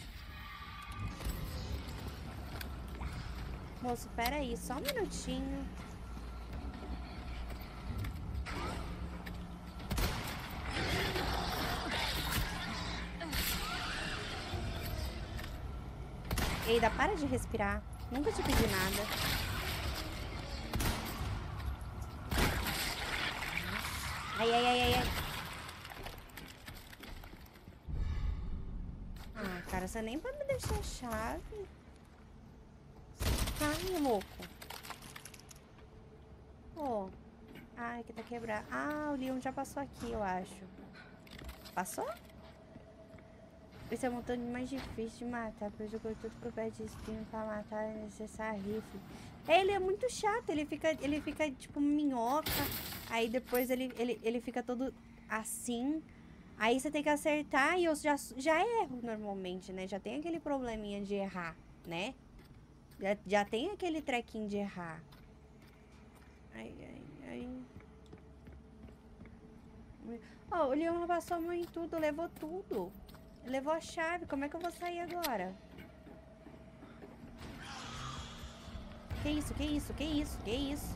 Moço, pera aí, só um minutinho. Eida, para de respirar. Nunca te pedi nada. Ai, ai, ai, ai, ai. Ah, cara, você nem pode me deixar a chave. Ai, louco. Oh. Ai, que tá quebrado. Ah, o Leon já passou aqui, eu acho. Passou? Esse é um montão mais difícil de matar, pois eu corto tudo por perto de espinho pra matar é necessário rifle. Ele é muito chato, ele fica, ele fica tipo minhoca, aí depois ele, ele, ele fica todo assim, aí você tem que acertar e eu já, já erro normalmente, né? Já tem aquele probleminha de errar, né? Já, já tem aquele trequinho de errar. Ai, ai, ai. Oh, o Leon passou a mão em tudo, levou tudo. Levou a chave, como é que eu vou sair agora? Que isso, que isso, que isso, que isso?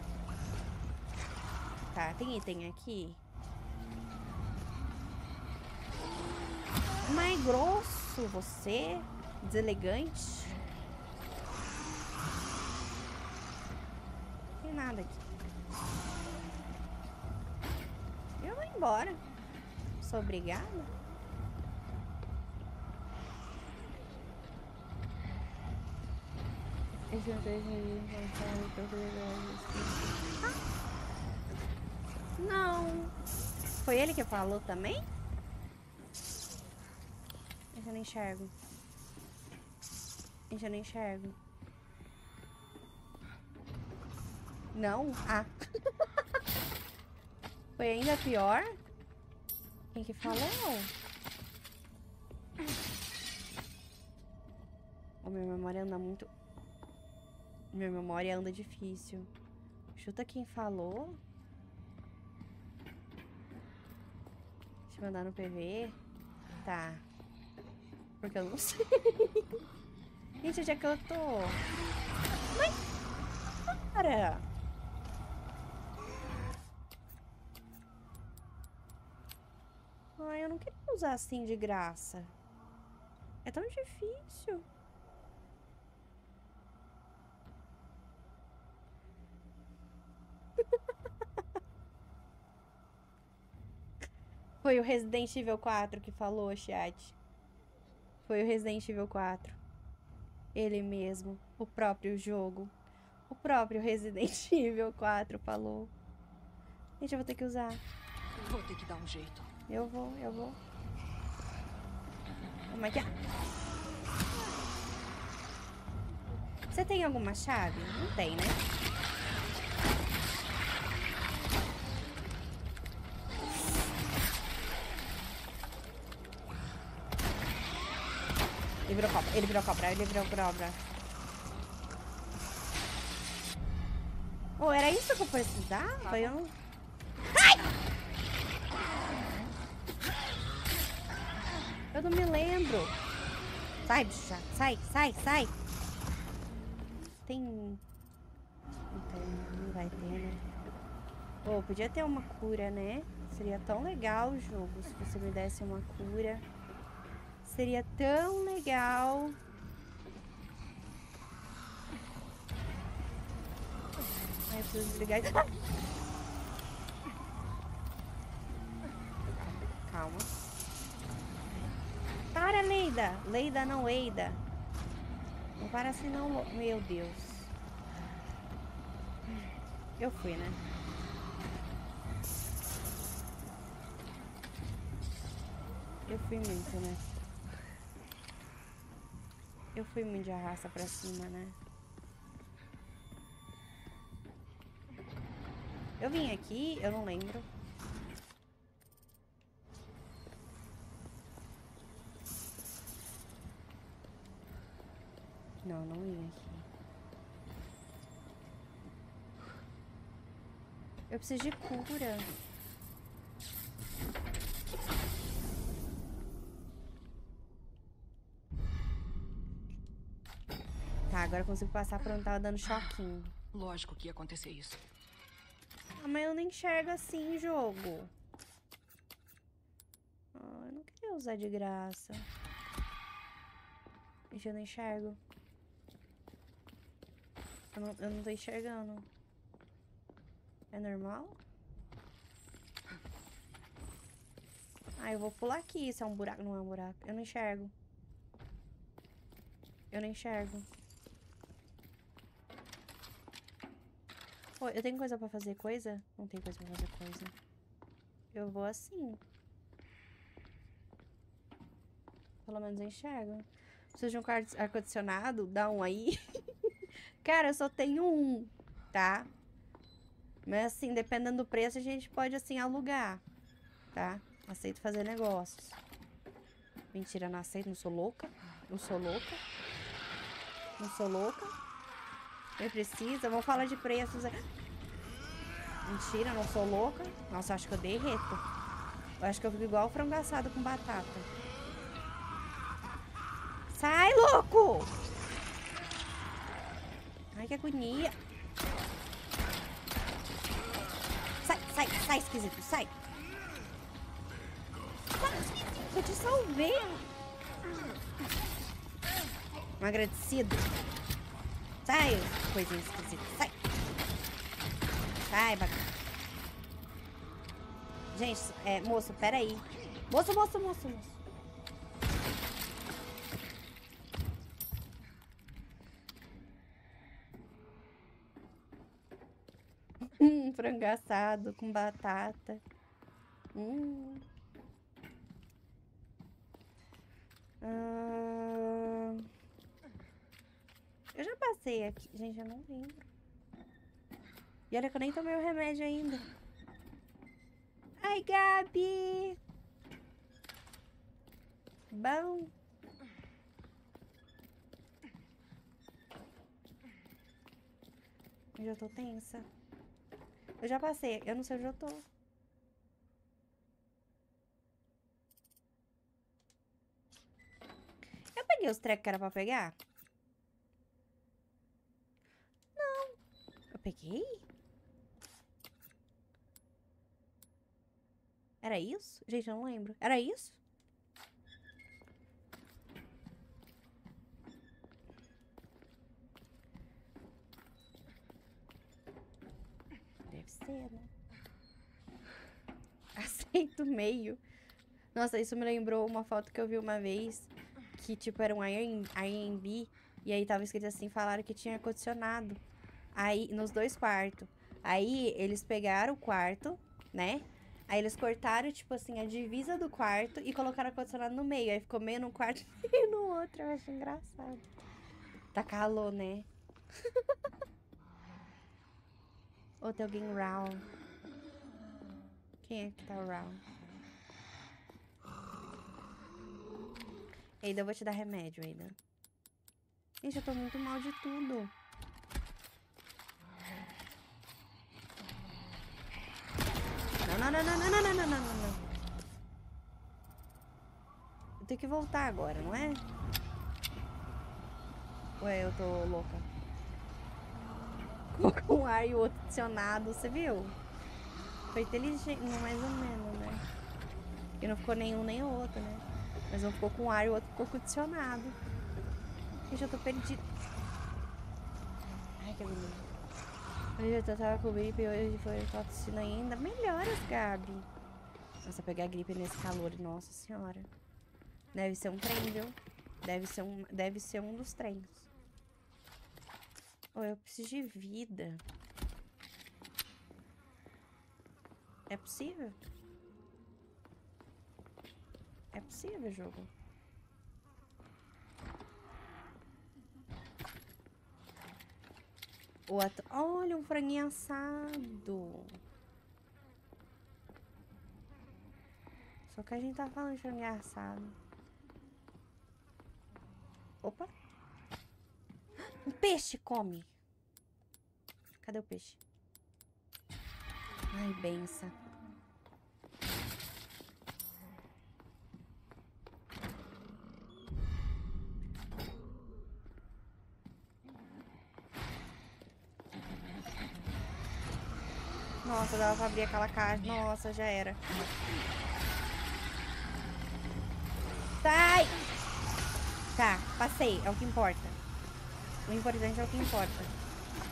Tá, tem item aqui. Mais grosso, você. Deselegante. Não tem nada aqui. Eu vou embora. Sou obrigada. Esse ah. Não. Foi ele que falou também? Eu já não enxergo. Eu já não enxergo. Não? Ah. Foi ainda pior? Quem que falou? Oh, minha memória anda muito... Minha memória anda difícil. Chuta quem falou. Deixa eu mandar no P V. Tá. Porque eu não sei. Gente, onde é que eu tô? Mas... Para! Ai, eu não queria usar assim de graça. É tão difícil. Foi o Resident Evil quatro que falou, chat. Foi o Resident Evil quatro. Ele mesmo. O próprio jogo. O próprio Resident Evil quatro falou. Gente, eu vou ter que usar. Vou ter que dar um jeito. Eu vou, eu vou. Como é que é? Você tem alguma chave? Não tem, né? Ele virou cobra, ele virou cobra, ele virou cobra. Oh, era isso que eu precisava? Eu não... Ai! Eu não me lembro. Sai, bicha. Sai, sai, sai. Tem... Não tem, não vai ter, né? Pô, podia ter uma cura, né? Seria tão legal o jogo se você me desse uma cura. Seria tão legal. Ai, eu preciso desligar. Calma. Para, Leida. Leida, não, Eida. Não para assim, não. Meu Deus. Eu fui, né? Eu fui muito, né? Eu fui muito de arrasta pra cima, né? Eu vim aqui, eu não lembro. Não, não vim aqui. Eu preciso de cura. Tá, agora eu consigo passar por onde tava dando choquinho. Lógico que ia acontecer isso. Ah, mas eu não enxergo assim, jogo. Ah, eu não queria usar de graça. Gente, eu não enxergo. Eu não, eu não tô enxergando. É normal? Ah, eu vou pular aqui. Isso é um buraco. Não é um buraco. Eu não enxergo. Eu não enxergo. Pô, eu tenho coisa pra fazer coisa? Não tem coisa pra fazer coisa. Eu vou assim. Pelo menos eu enxergo. Preciso de um ar-condicionado? Dá um aí. Cara, eu só tenho um, tá? Mas assim, dependendo do preço, a gente pode assim alugar, tá? Aceito fazer negócios. Mentira, não aceito, não sou louca. Não sou louca. Não sou louca. Eu preciso, vamos falar de preços. Mentira, não sou louca. Nossa, eu acho que eu derreto. Eu acho que eu fico igual frango assado com batata. Sai, louco! Ai, que agonia. Sai, sai, sai, esquisito, sai. Eu te salvei. Um agradecido. Sai, coisinha esquisita, sai. Sai, bagaço. Gente, é, moço, peraí. Moço, moço, moço, moço. Hum, frango assado com batata. Hum. Ah, eu já passei aqui. Gente, eu não lembro. E olha que eu nem tomei o remédio ainda. Ai, Gabi! Bom. Eu já tô tensa. Eu já passei. Eu não sei onde eu tô. Eu peguei os trecos que era pra pegar? Não. Eu peguei? Era isso? Gente, eu não lembro. Era isso? Deve ser, né? Aceito meio. Nossa, isso me lembrou uma foto que eu vi uma vez. Que, tipo, era um Airbnb. E aí tava escrito assim, falaram que tinha ar-condicionado. Aí, nos dois quartos. Aí, eles pegaram o quarto, né? Aí, eles cortaram, tipo assim, a divisa do quarto e colocaram ar-condicionado no meio. Aí, ficou meio num quarto e no outro. Eu acho engraçado. Tá calor, né? Ou tem alguém round? Quem é que tá round? Ainda eu vou te dar remédio, ainda. Gente, eu tô muito mal de tudo. Não, não, não, não, não, não, não, não, não, não. Eu tenho que voltar agora, não é? Ué, eu tô louca. Colocou um ar e o outro adicionado, você viu? Foi inteligente, mais ou menos, né? E não ficou nenhum nem o outro, né? Mas um ficou com um ar e o outro ficou com adicionado. Gente, eu tô perdida. Ai, que beleza. Hoje eu tava com gripe e hoje foi tossina ainda. Melhoras, Gabi. Nossa, pegar gripe nesse calor, nossa senhora. Deve ser um trem, viu? Deve ser um, deve ser um dos trens. Oh, eu preciso de vida. É possível? É possível, jogo? O ato... Olha, um franguinho assado. Só que a gente tá falando de frango assado. Opa. Um peixe, come. Cadê o peixe? Ai, benção. Nossa, dava pra abrir aquela caixa. Nossa, já era. Sai! Tá, passei. É o que importa. O importante é o que importa.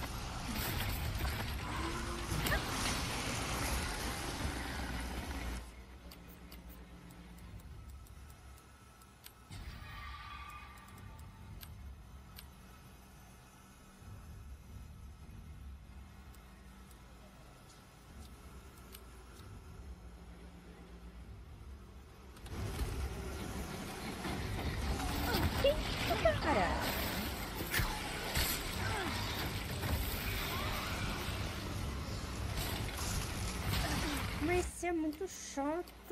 Mas você é muito chato.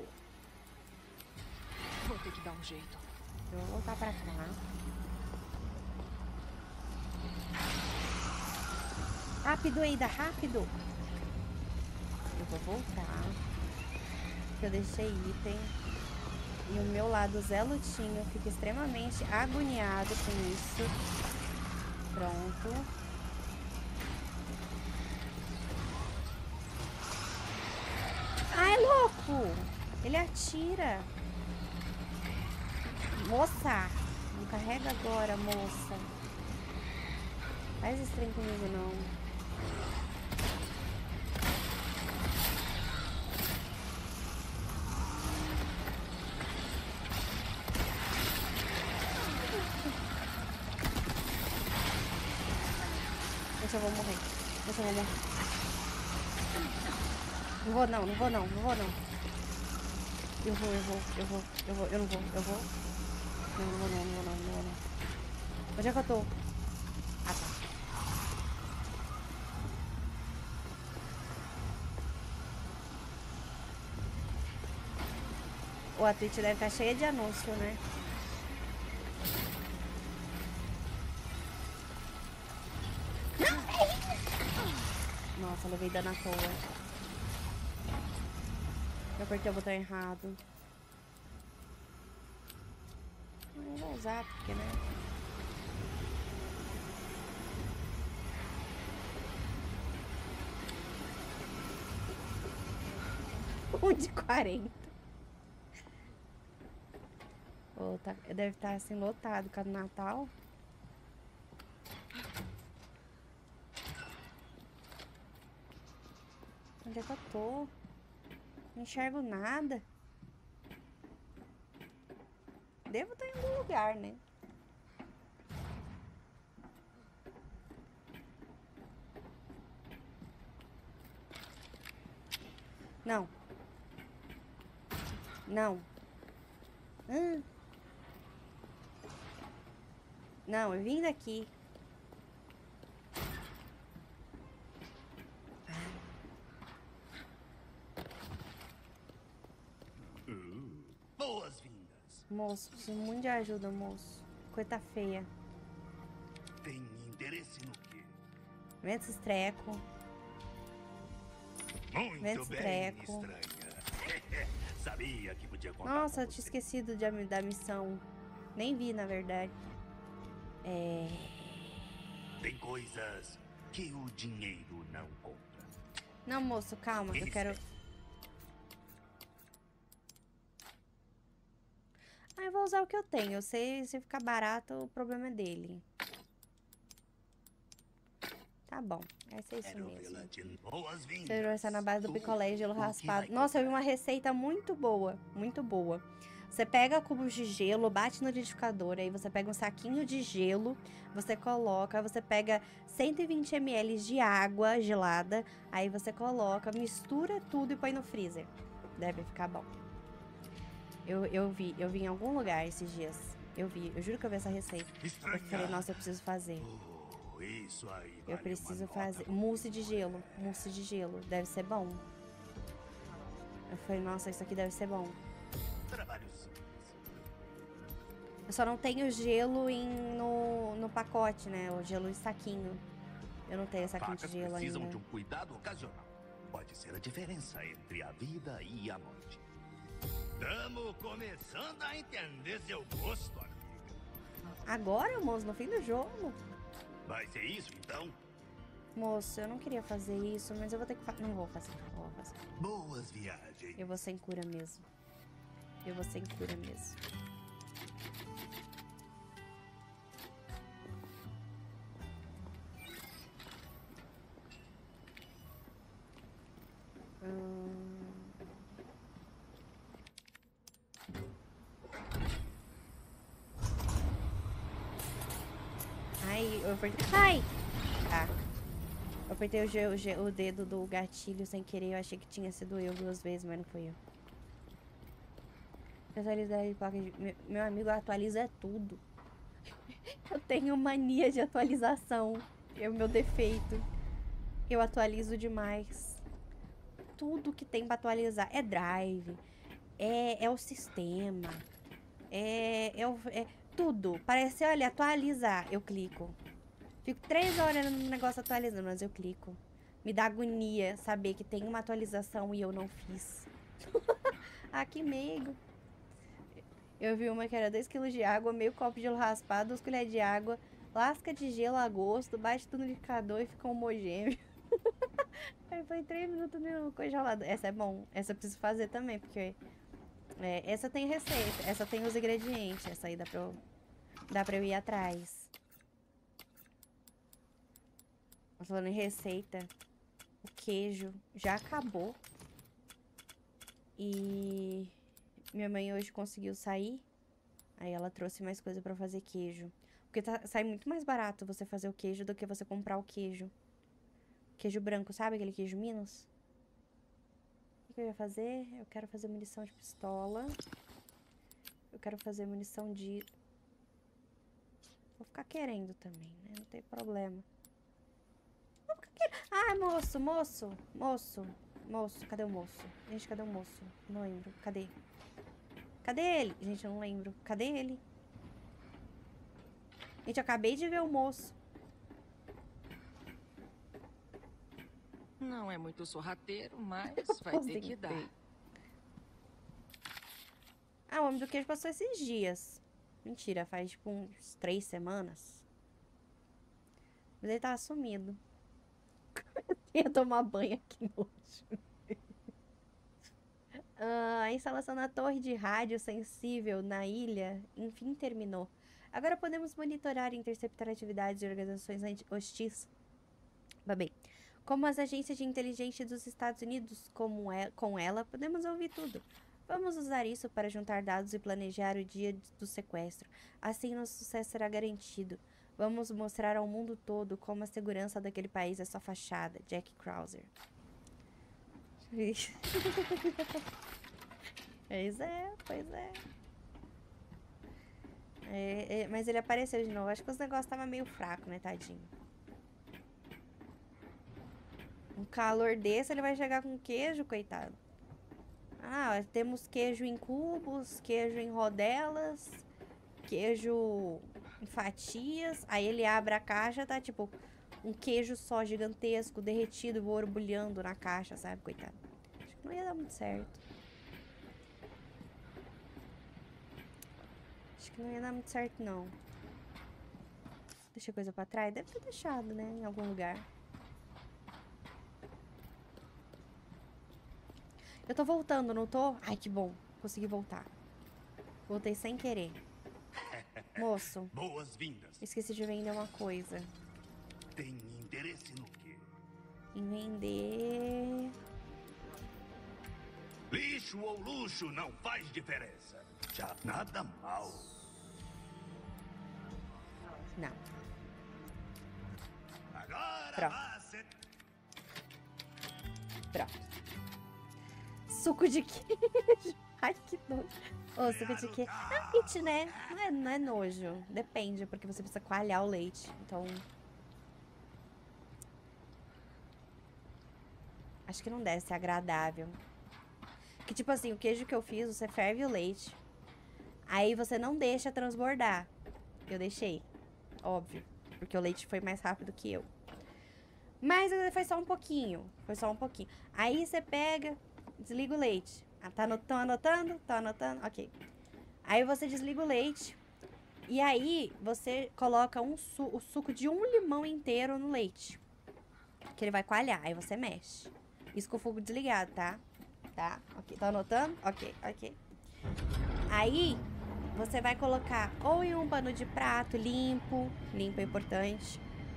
Vou ter que dar um jeito. Eu vou voltar pra cá. Rápido, Eida, rápido. Eu vou voltar. Eu deixei item. E o meu lado Zé Lutinho fica extremamente agoniado com isso. Pronto. Ai, louco! Ele atira. Moça! Não carrega agora, moça. Faz esse trem comigo, não. Deixa eu vou morrer. Deixa eu vou morrer. Não vou não, não vou não, não vou não. Eu vou, eu vou, eu vou, eu vou, eu não vou, eu vou. Não, não vou não, não vou não, não vou não. Onde é que eu tô? Ah, tá. Ô, a Twitch deve estar cheia de anúncio, né? Nossa, levei dano à toa. Eu apertei o botão errado. Não vou usar, porque, né? um de quarenta. Oh, tá, deve estar assim lotado com a do Natal. Onde é que eu tô? Não enxergo nada. Devo estar em algum lugar, né? Não. Não. Hum. Não, eu vim daqui. Boas-vindas. Moço, preciso muito de ajuda, moço. Coisa feia. Tem interesse no quê? Vendo esses treco. Muito Vendo esse bem, treco. estranha. Sabia que podia contar Nossa, com eu tinha você. esquecido de, da missão. Nem vi, na verdade. É... Tem coisas que o dinheiro não compra. Não, moço, calma, eu quero... Ah, eu vou usar o que eu tenho. Eu sei, se ficar barato, o problema é dele. Tá bom, vai ser isso mesmo. Boas-vindas. Você vai estar na base do picolé e gelo O que raspado. vai Nossa, eu vi comprar? uma receita muito boa, muito boa. Você pega cubos de gelo, bate no liquidificador, aí você pega um saquinho de gelo, você coloca, você pega cento e vinte mililitros de água gelada, aí você coloca, mistura tudo e põe no freezer. Deve ficar bom. Eu, eu vi, eu vi em algum lugar esses dias. Eu vi, eu juro que eu vi essa receita. Eu falei, nossa, eu preciso fazer. Oh, isso aí Eu vale preciso uma nota. fazer. Mousse de gelo, mousse de gelo, deve ser bom. Eu falei, nossa, isso aqui deve ser bom. Trabalho simples. Eu só não tenho gelo em, no, no pacote, né? O gelo em saquinho. Eu não tenho saquinho de Facas gelo precisam ainda. de um cuidado ocasional. Pode ser a diferença entre a vida e a morte. Estamos começando a entender seu gosto, amiga. Agora, moço, no fim do jogo. Vai ser isso, então? Moço, eu não queria fazer isso, mas eu vou ter que fazer. Não vou fazer, não vou fazer. Boas viagens. Eu vou sem cura mesmo. Eu vou sem cura mesmo. Hum... Ai, eu apertei. Ai! Tá. Eu apertei o, G, o, G, o dedo do gatilho sem querer. Eu achei que tinha sido eu duas vezes, mas não fui eu. Atualizar de placa de... Meu, meu amigo atualiza tudo. Eu tenho mania de atualização. É o meu defeito. Eu atualizo demais. Tudo que tem pra atualizar. É drive. É, é o sistema. É, é, o, é tudo. Parece, olha, atualizar. Eu clico. Fico três horas no negócio atualizando, mas eu clico. Me dá agonia saber que tem uma atualização e eu não fiz. Ah, que meigo. Eu vi uma que era dois quilos de água, meio copo de gelo raspado, duas colheres de água, lasca de gelo a gosto, bate tudo no liquidificador e fica homogêneo. Aí foi três minutos no congelador. Essa é bom. Essa eu preciso fazer também, porque... É, essa tem receita, essa tem os ingredientes. Essa aí dá pra eu, dá pra eu ir atrás. Falando em receita, o queijo já acabou. E minha mãe hoje conseguiu sair. Aí ela trouxe mais coisa pra fazer queijo. Porque tá, sai muito mais barato você fazer o queijo do que você comprar o queijo. Queijo branco, sabe? Aquele queijo Minas. O que eu ia fazer? Eu quero fazer munição de pistola. Eu quero fazer munição de... Vou ficar querendo também, né? Não tem problema. Vou ficar querendo. Ah, moço, moço, moço, moço. Cadê o moço? Gente, cadê o moço? Não lembro. Cadê? Cadê ele? Gente, eu não lembro. Cadê ele? Gente, eu acabei de ver o moço. Não é muito sorrateiro, mas vai ter que dar. Ah, o homem do queijo passou esses dias. Mentira, faz tipo uns três semanas. Mas ele tava sumido. Eu ia tomar banho aqui hoje. Ah, a instalação da torre de rádio sensível na ilha, enfim, terminou. Agora podemos monitorar e interceptar atividades de organizações hostis. Babei. Como as agências de inteligência dos Estados Unidos, como é, com ela, podemos ouvir tudo. Vamos usar isso para juntar dados e planejar o dia do sequestro. Assim, nosso sucesso será garantido. Vamos mostrar ao mundo todo como a segurança daquele país é só fachada. Jack Krauser. Pois é, pois é. É, é. Mas ele apareceu de novo. Acho que os negócios estavam meio fracos, né, tadinho? Um calor desse, ele vai chegar com queijo, coitado. Ah, temos queijo em cubos, queijo em rodelas, queijo em fatias. Aí ele abre a caixa, tá tipo um queijo só gigantesco, derretido, borbulhando na caixa, sabe, coitado? Acho que não ia dar muito certo. Acho que não ia dar muito certo, não. Deixei coisa pra trás? Deve ter deixado, né, em algum lugar. Eu tô voltando, não tô? Ai, que bom. Consegui voltar. Voltei sem querer. Moço. Boas-vindas. Esqueci de vender uma coisa. Tem interesse no quê? Em vender... Lixo ou luxo não faz diferença. Já nada mal. Não. Agora Pronto. vá ser... Pronto. Suco de queijo. Ai, que nojo. Ô, suco de queijo. É leite, né? Não é, não é nojo. Depende, porque você precisa coalhar o leite. Então... acho que não deve ser agradável. Que tipo assim, o queijo que eu fiz, você ferve o leite. Aí você não deixa transbordar. Eu deixei, óbvio. Porque o leite foi mais rápido que eu. Mas foi só um pouquinho. Foi só um pouquinho. Aí você pega, desliga o leite. Ah, tá anotando, anotando? Tá anotando? Ok. Aí você desliga o leite. E aí você coloca um su o suco de um limão inteiro no leite. Que ele vai coalhar. Aí você mexe. Isso com o fogo desligado, tá? Tá? Ok. Tá anotando? Ok, ok. Aí você vai colocar ou em um pano de prato limpo. Limpo é importante.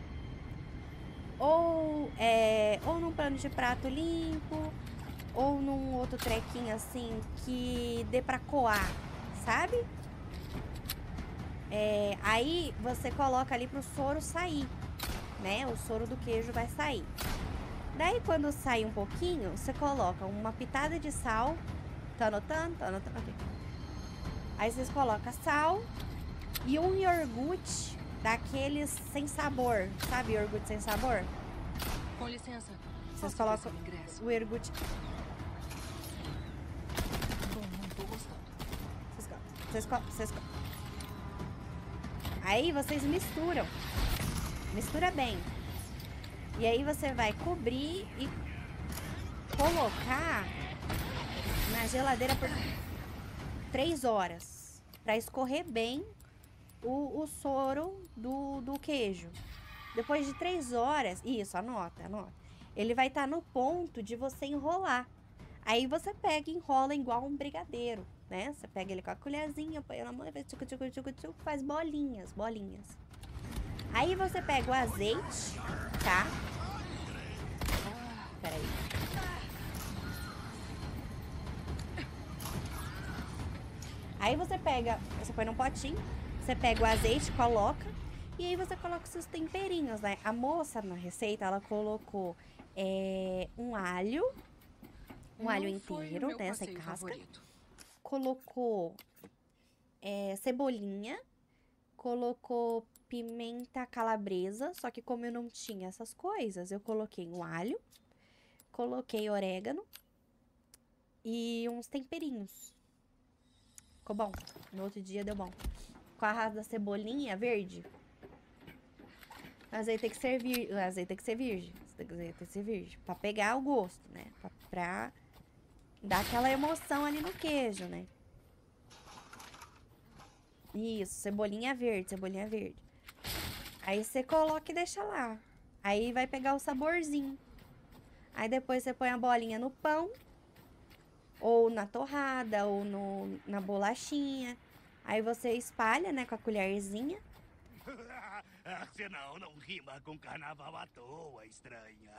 Ou, é, ou num pano de prato limpo, ou num outro trequinho assim que dê pra coar, sabe? É, aí você coloca ali pro soro sair, né? O soro do queijo vai sair. Daí quando sai um pouquinho, você coloca uma pitada de sal. Tá anotando? Tá anotando? Ok. Aí vocês colocam sal e um iogurte daqueles sem sabor, sabe? Iogurte sem sabor? Com licença. Vocês Posso colocam ver seu ingresso? o iogurte. Bom, não tô gostando. Vocês co- Vocês co- vocês co- Aí vocês misturam. Mistura bem. E aí você vai cobrir e colocar na geladeira por três horas. Pra escorrer bem o, o soro do, do queijo. Depois de três horas, isso, anota, anota. Ele vai estar no ponto de você enrolar. Aí você pega e enrola igual um brigadeiro, né? Você pega ele com a colherzinha, põe na mão e faz, tchucu, tchucu, tchucu, tchucu, faz bolinhas, bolinhas. Aí você pega o azeite, tá? Peraí. Aí você pega, você põe num potinho, você pega o azeite, coloca, e aí você coloca os seus temperinhos, né? A moça na receita, ela colocou é, um alho, um Não alho foi o inteiro, meu né? Sem passeio casca. favorito. Colocou é, cebolinha, colocou pimenta calabresa, só que como eu não tinha essas coisas, eu coloquei um alho, coloquei orégano e uns temperinhos. Ficou bom. No outro dia deu bom. Com a rasa da cebolinha verde. O azeite tem que ser vir... o azeite tem que ser virgem. O azeite tem que ser virgem. Pra pegar o gosto, né? Pra, pra dar aquela emoção ali no queijo, né? Isso, cebolinha verde, cebolinha verde. Aí você coloca e deixa lá. Aí vai pegar o saborzinho. Aí depois você põe a bolinha no pão. Ou na torrada, ou no, na bolachinha. Aí você espalha, né, com a colherzinha. Senão não rima com carnaval à toa, estranha.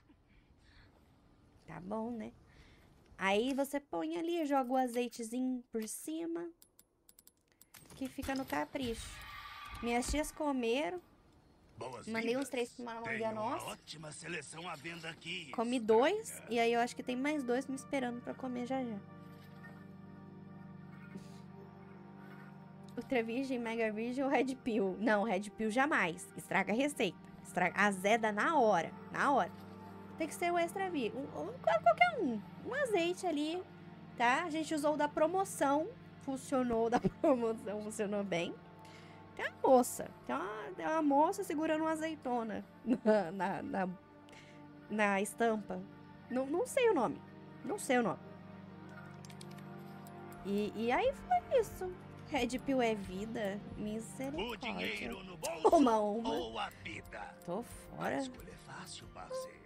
Tá bom, né? Aí você põe ali, joga o azeitezinho por cima. Que fica no capricho. Minhas tias comeram. Mandei uns três pra uma amiga nossa. Ótima seleção à venda aqui. Comi dois. E aí eu acho que tem mais dois me esperando pra comer já já. Ultra Virgem, Mega Virgem ou Red Pill? Não, Red Pill jamais. Estraga a receita. Estraga, azeda na hora. Na hora. Tem que ser o Extra Virgem. Um, um, qualquer um. Um azeite ali, tá? A gente usou o da promoção. Funcionou da promoção. Funcionou bem. Tem uma moça. Tem uma, tem uma moça segurando uma azeitona na, na, na, na estampa. Não, não sei o nome. Não sei o nome. E, e aí foi isso. Red Pill é vida. Misericórdia. O dinheiro no bolso Toma uma. ou a vida? Tô A fora. escolha é fácil, parceira.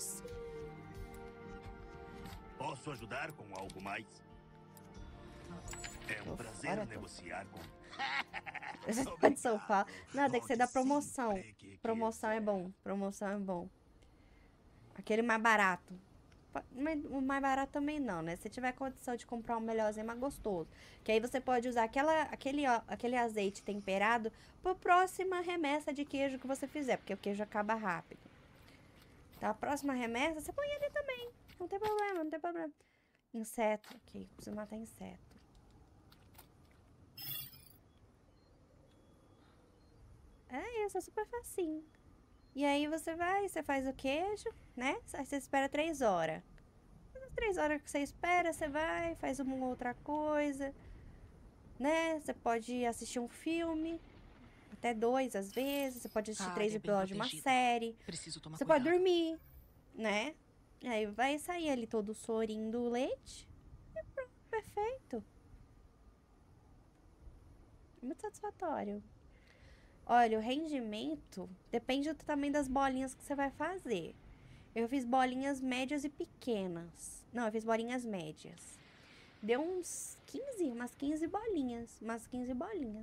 Posso ajudar com algo mais? É um Tô prazer fora, tô- negociar com... Você tá de São Paulo. Não, tem que ser da Volte promoção. sempre que Promoção é quiser. bom. Promoção é bom. Aquele mais barato. Pa- mas o mais barato também não, né? Se tiver condição de comprar um melhorzinho mais gostoso. Que aí você pode usar aquela, aquele, ó, aquele azeite temperado pra próxima remessa de queijo que você fizer. Porque o queijo acaba rápido. Tá? A próxima remessa, você põe ele também. Não tem problema, não tem problema. Inseto. Ok, preciso matar inseto. É isso, é super facinho. E aí você vai, você faz o queijo, né? Aí você espera três horas. três horas que você espera, você vai, faz uma outra coisa, né? Você pode assistir um filme, até dois às vezes. Você pode assistir A três área é bem episódios de uma protegida. série. Preciso tomar Você cuidado. pode dormir, né? E aí vai sair ali todo o sorinho do leite. E pronto, perfeito. Muito satisfatório. Olha, o rendimento depende do tamanho das bolinhas que você vai fazer. Eu fiz bolinhas médias e pequenas. Não, eu fiz bolinhas médias. Deu uns quinze, umas quinze bolinhas. Umas quinze bolinhas.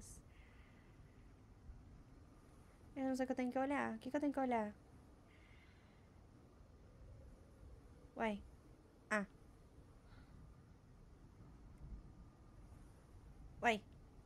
Eu não sei o que eu tenho que olhar. O que, que eu tenho que olhar? Ué. Ah. Ué.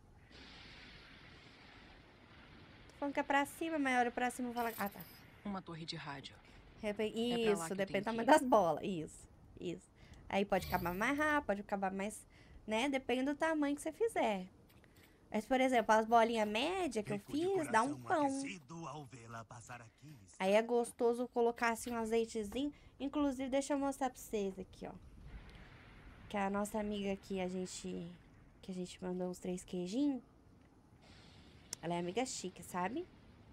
Tô falando que é pra cima, mas olha pra cima e fala... Ah, tá. Uma torre de rádio. Repe- É pra lá Isso, que eu depende do tenho tamanho que ir. das bolas. Isso, isso. Aí pode acabar mais rápido, pode acabar mais, né? Depende do tamanho que você fizer. Mas, por exemplo, as bolinhas médias que eu Fico de fiz, dá um coração pão. aquecido ao vê-la passar aqui. Aí é gostoso colocar assim um azeitezinho. Inclusive, deixa eu mostrar pra vocês aqui, ó. Que a nossa amiga aqui, a gente... Que a gente mandou uns três queijinhos. Ela é amiga chique, sabe?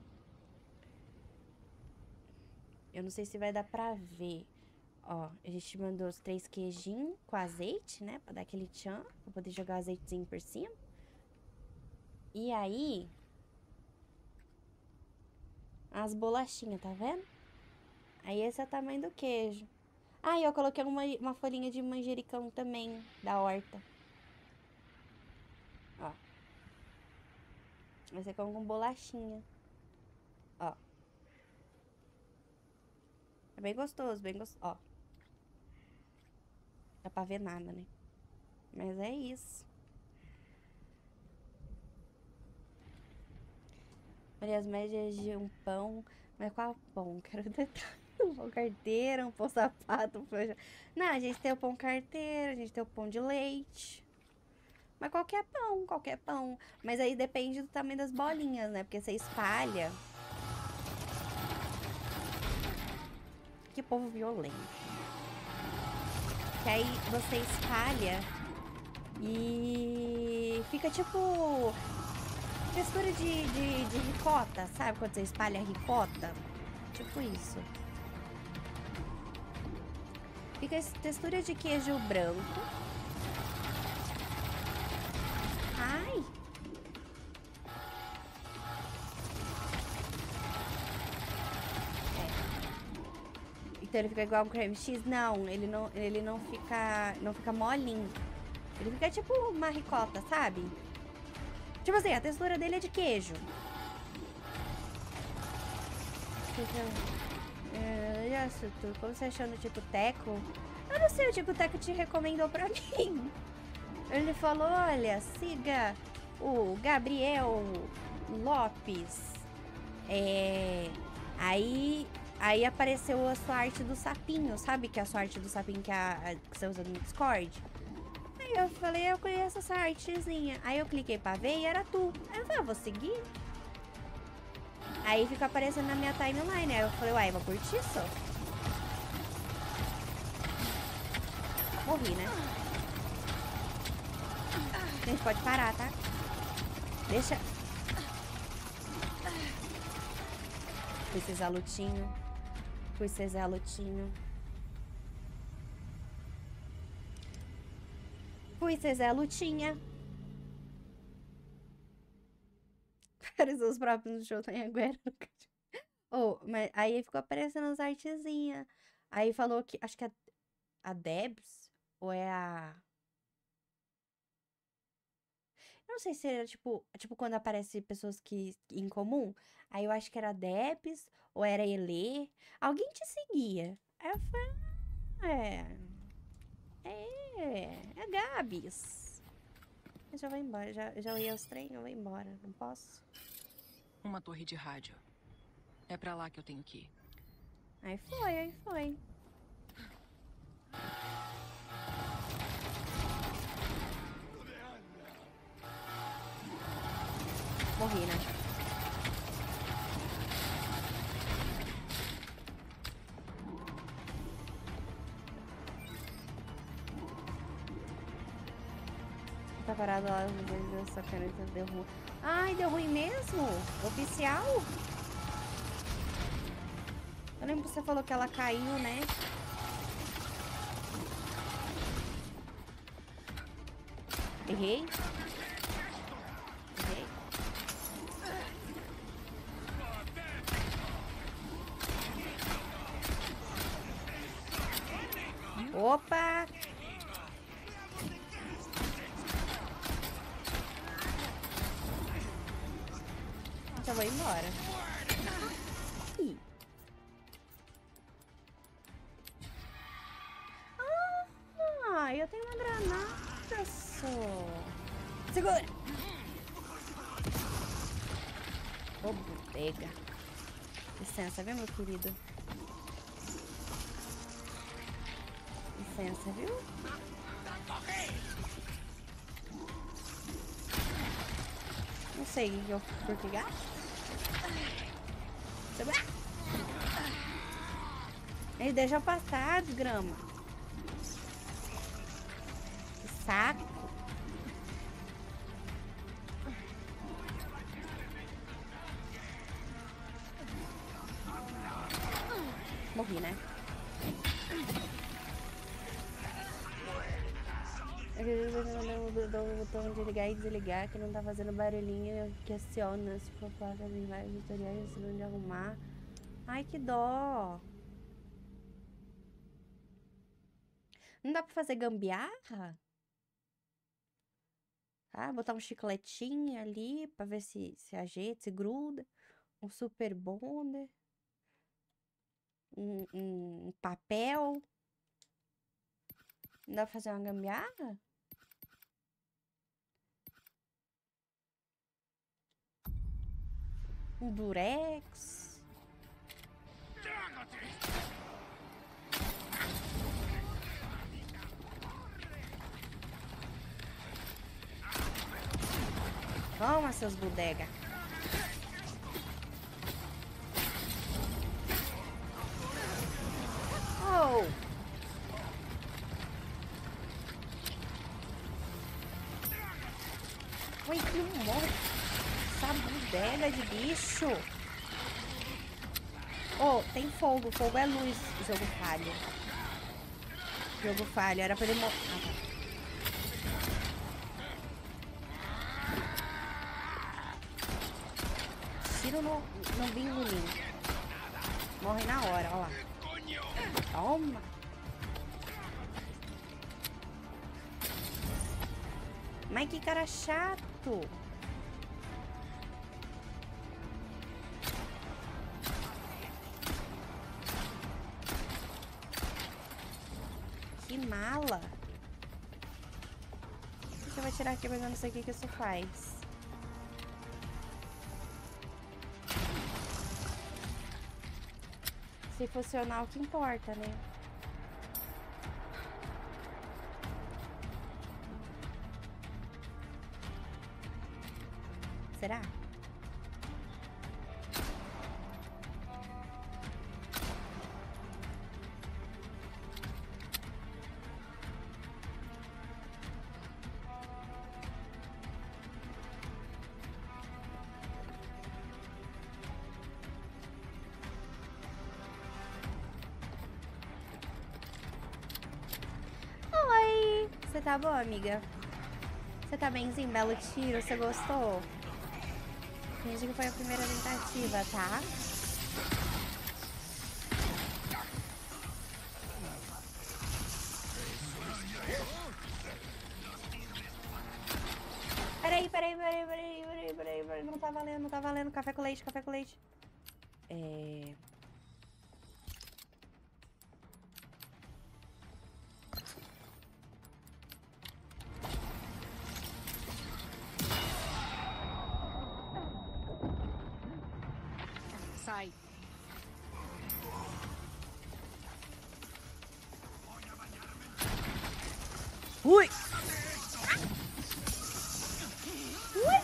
Eu não sei se vai dar pra ver. Ó, a gente mandou os três queijinhos com azeite, né? Pra dar aquele tchan. Pra poder jogar o azeitezinho por cima. E aí... As bolachinhas, tá vendo? Aí esse é o tamanho do queijo. Ah, e eu coloquei uma, uma folhinha de manjericão também, da horta. Ó. Vai ser com bolachinha. Ó. É bem gostoso, bem gostoso. Ó. Dá pra ver nada, né? Mas é isso. Olha as médias de um pão. Mas qual pão? Quero detalhe. Um pão carteira, um pão sapato, um pão... Não, a gente tem o pão carteira, a gente tem o pão de leite. Mas qualquer pão, qualquer pão. Mas aí depende do tamanho das bolinhas, né? Porque você espalha. Que povo violento. Que aí você espalha e fica tipo textura de, de, de ricota, sabe? Quando você espalha ricota. Tipo isso. Fica essa textura de queijo branco. Ai! É. Então ele fica igual um cream cheese? Não, ele não, ele não fica, não fica molinho. Ele fica tipo uma ricota, sabe? Tipo assim, a textura dele é de queijo. É, isso, tu, como você achou no Tico Teco? Eu não sei, o Tico Teco te recomendou pra mim. Ele falou, olha, siga o Gabriel Lopes. É, aí, aí apareceu a sua arte do sapinho, sabe? Que é a sua arte do sapinho que, a, a, que você usa no Discord. Aí eu falei, eu conheço essa artezinha. Aí eu cliquei pra ver e era tu. Aí eu falei, eu vou seguir. Aí fica aparecendo na minha timeline. Aí eu falei, uai, vou curtir só. Morri, né? A gente pode parar, tá? Deixa. Fui Cesar Lutinho. Fui Cesar Lutinho. Fui Cesar Lutinha. Para os próprios no show tem agora. Oh, mas aí ficou aparecendo as artezinhas. Aí falou que. Acho que a, a Debs. Ou é a. Eu não sei se era tipo. Tipo quando aparece pessoas que em comum. Aí eu acho que era a Debs. Ou era a Elê. Alguém te seguia. Aí eu falei. É. É. É Gabs. Eu já vou embora. Já, já olhei os trem, eu vou embora. Não posso. Uma torre de rádio. É pra lá que eu tenho que ir. Aí foi, aí foi. Morri, né? tá parado lá, essa caneta deu ruim. Ai, deu ruim mesmo? Oficial? Eu lembro que você falou que ela caiu, né? Errei? Errei? Opa! Já vou embora. Ih. Ah, eu tenho uma granada só. Segura! Ô, bodega. Licença, viu, meu querido? Licença, viu? Não sei o que eu por que gato. Ele deixa eu passar, desgrama. Que saco. Morri, né? O botão de ligar e desligar que não tá fazendo barulhinho que aciona se for placa de vários tutoriais de arrumar. Ai, que dó. Não dá pra fazer gambiarra? Ah, botar um chicletinho ali pra ver se, se ajeita, se gruda. Um super bonder. Um, um, um papel. Não dá pra fazer uma gambiarra? Um durex. Toma, seus bodega. Oh! Oi, que não morre. Essa bodega de bicho. Oh, tem fogo. Fogo é luz. Jogo falho. Jogo falho. Era pra ele morrer. Ah, tá. Tiro no, no bingolinho. Morre na hora, ó lá. Toma. Mas que cara chato. Que mala. O que eu vou tirar aqui, mas eu não sei o que, que isso faz. Se funcionar, o que importa, né? Será? Oi! Você tá boa, amiga? Você tá benzinho? Belo tiro? Você gostou? Finge que foi a primeira tentativa, tá? Peraí, peraí, peraí, peraí, peraí, peraí, peraí. Não tá valendo, não tá valendo. Café com leite, café com leite. É... Sai. Ui! Ui!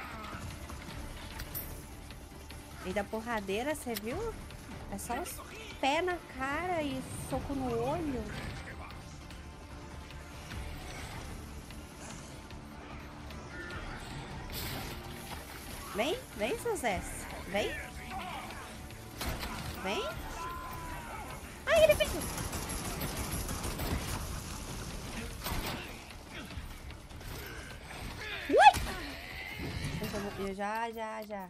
E da porradeira, você viu? É só os... pé na cara e soco no olho. Vem, vem, seu Zé. Vem. Vem. Ai, ele veio. Ui! Já, já, já.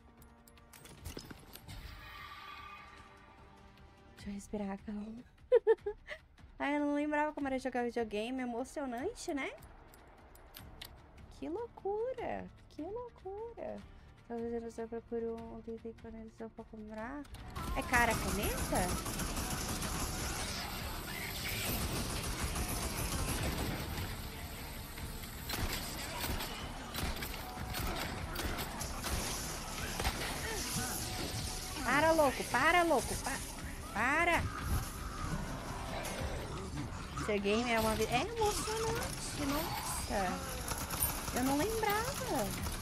Deixa eu respirar, calma. Ai, eu não lembrava como era jogar videogame. Emocionante, né? Que loucura. Que loucura. Talvez eu só procuro um item conexão pra comprar. É cara a caneta? Para, louco. Para, louco. Pa para. Esse game é uma vida... É emocionante. Nossa. Eu não lembrava.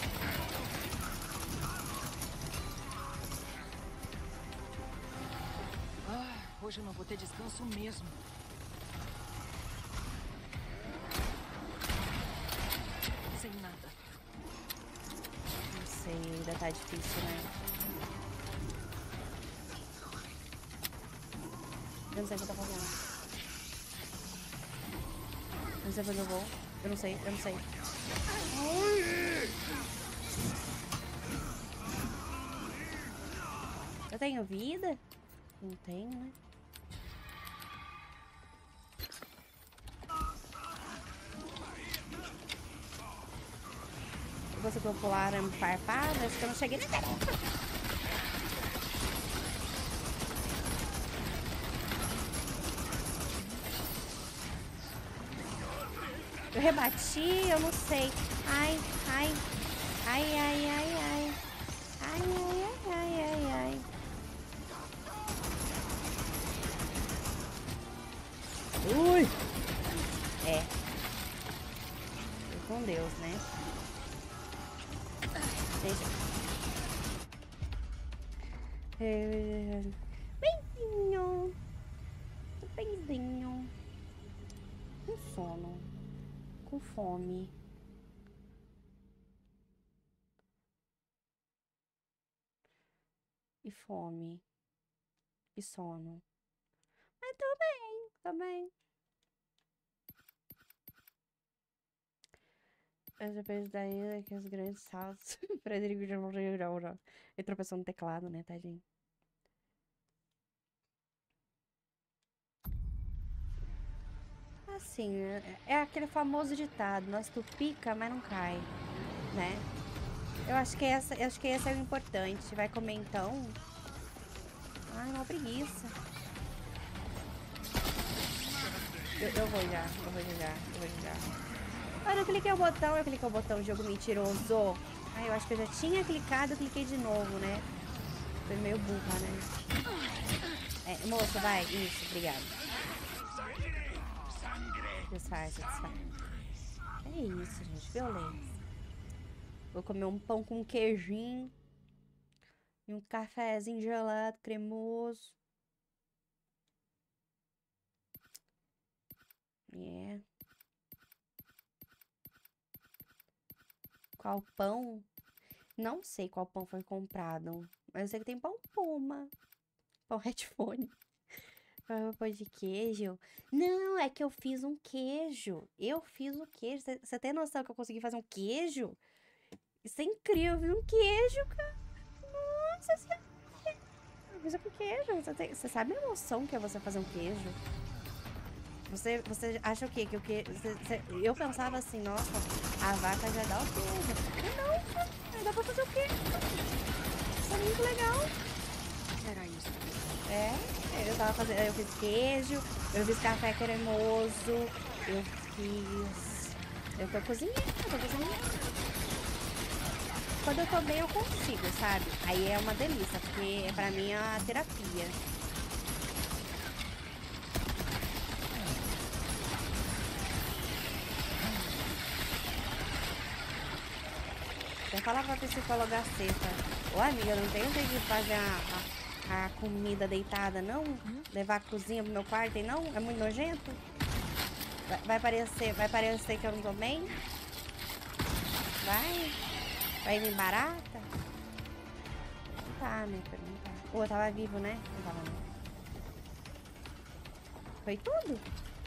Hoje eu não vou ter descanso mesmo. Sem nada. Não sei, ainda tá difícil, né? Eu não sei o que eu tô fazendo. Eu não sei pra onde eu vou. Eu não sei, eu não sei. Eu tenho vida? Não tenho, né? Eu consigo pular arame farpado? Acho que eu não cheguei na tarefa. Eu rebati, eu não sei. Ai, ai. Ai, ai, ai, ai. Ai, ai, ai, ai, ai, ai. Ui! É. Fui com Deus, né? Deixa. Benzinho. Benzinho. Com sono. Com fome. E fome. E sono. Mas tô bem, tô bem. Eu já penso daí que os grandes saltos. Frederico já morreu já. Ele tropeçou no teclado, né, tadinho? Assim, é, é aquele famoso ditado: nós tu pica, mas não cai, né? Eu acho que essa, eu acho que esse é o importante. Vai comer então? Ai, uma preguiça. Eu, eu vou já, eu vou já, eu vou já. Olha, eu cliquei o botão, eu cliquei o botão, jogo mentiroso. Ai, eu acho que eu já tinha clicado, eu cliquei de novo, né? Foi meio burra, né? É, moça, vai. Isso, obrigada. Disfarça, disfarça. É isso, gente, violência. Vou comer um pão com queijinho. E um cafezinho gelado, cremoso. É. Yeah. Qual pão? Não sei qual pão foi comprado. Mas eu sei que tem pão Puma. Pão headphone. Pão de queijo. Não, é que eu fiz um queijo. Eu fiz o queijo. Você tem noção que eu consegui fazer um queijo? Isso é incrível. Eu fiz um queijo, cara. Nossa senhora. Eu fiz um queijo. Você, tem, você sabe a emoção que é você fazer um queijo? Você, você acha o quê? Que o que eu pensava assim, nossa, a vaca já dá o queijo. Mas não, cara, dá pra fazer o queijo. Isso é muito legal. Era isso. É, eu tava fazendo, eu fiz queijo, eu fiz café cremoso, eu fiz... Eu tô cozinhando, eu tô cozinhando. Quando eu tô bem eu consigo, sabe? Aí é uma delícia, porque pra mim é a terapia. Eu falava pra psicóloga sexta, ô amiga, eu não tenho jeito de fazer a, a, a comida deitada, não? Levar a cozinha pro meu quarto e não? É muito nojento? Vai, vai parecer, vai parecer que eu não tô bem? Vai? Vai vir barata? Não tá, né? Não tá. Pô, eu tava vivo, né? Não tava, não. Foi tudo?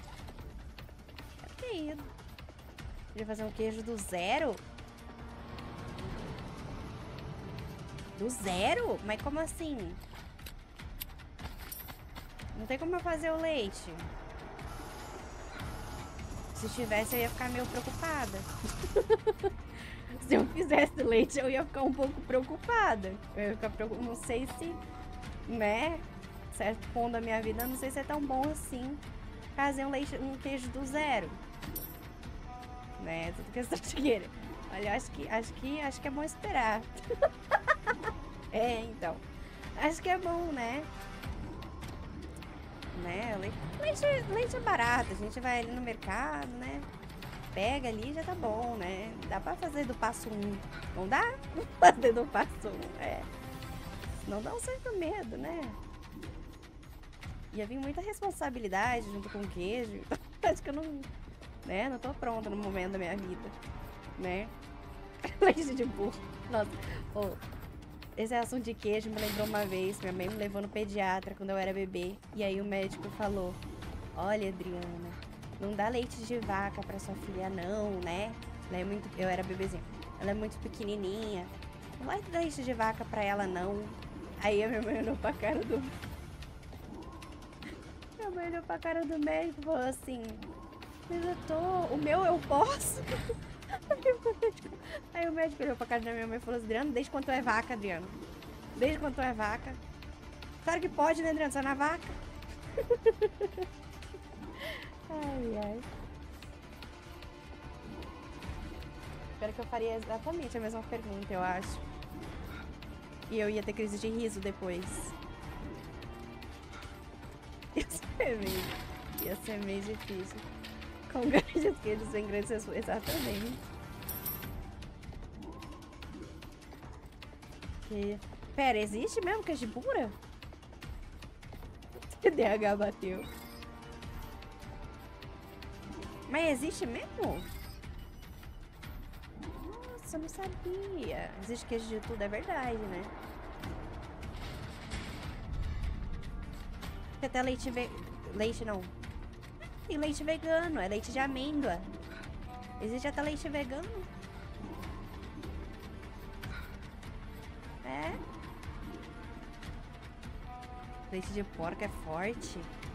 Que isso? Podia fazer um queijo do zero? Do zero? Mas como assim? Não tem como eu fazer o leite. Se tivesse, eu ia ficar meio preocupada. Se eu fizesse leite, eu ia ficar um pouco preocupada. Eu ia ficar preocupada. Não sei se, né? Certo ponto da minha vida, não sei se é tão bom assim fazer um leite, um queijo do zero. Né? Tudo questão de querer. Olha, acho que, acho que, acho que é bom esperar. É, então. Acho que é bom, né? Né? Leite, leite, leite é barato. A gente vai ali no mercado, né? Pega ali e já tá bom, né? Dá pra fazer do passo um. Não dá? Não fazer do passo um, é. Não dá um certo medo, né? Ia vir muita responsabilidade junto com o queijo. Acho que eu não... Né? Não tô pronta no momento da minha vida. Né? Leite de burro. Nossa. Oh, esse assunto de queijo me lembrou uma vez. Minha mãe me levou no pediatra quando eu era bebê. E aí o médico falou: olha, Adriana, não dá leite de vaca pra sua filha não, né? Ela é muito... Eu era bebezinha. Ela é muito pequenininha. Não vai dar leite de vaca pra ela não. Aí a minha mãe olhou pra cara do... Minha mãe olhou pra cara do médico e falou assim: mas eu tô... O meu eu posso? Aí o médico olhou pra cara da minha mãe e falou assim: Adriano, desde quando tu é vaca, Adriano? Desde quando tu é vaca? Claro que pode, né, Adriano? Você é na vaca? Ai, ai. Espero que eu faria exatamente a mesma pergunta, eu acho. E eu ia ter crise de riso depois. Ia ser meio, ia ser meio difícil. Com grandes queijos sem grandes respostas. Exatamente. Que... Pera, existe mesmo queijo de pura? T D A H bateu. Mas existe mesmo? Nossa, eu não sabia. Existe queijo de tudo, é verdade, né? Tem até leite ve... Leite não. Tem leite vegano, é leite de amêndoa. Existe até leite vegano. É. Leite de porco é forte.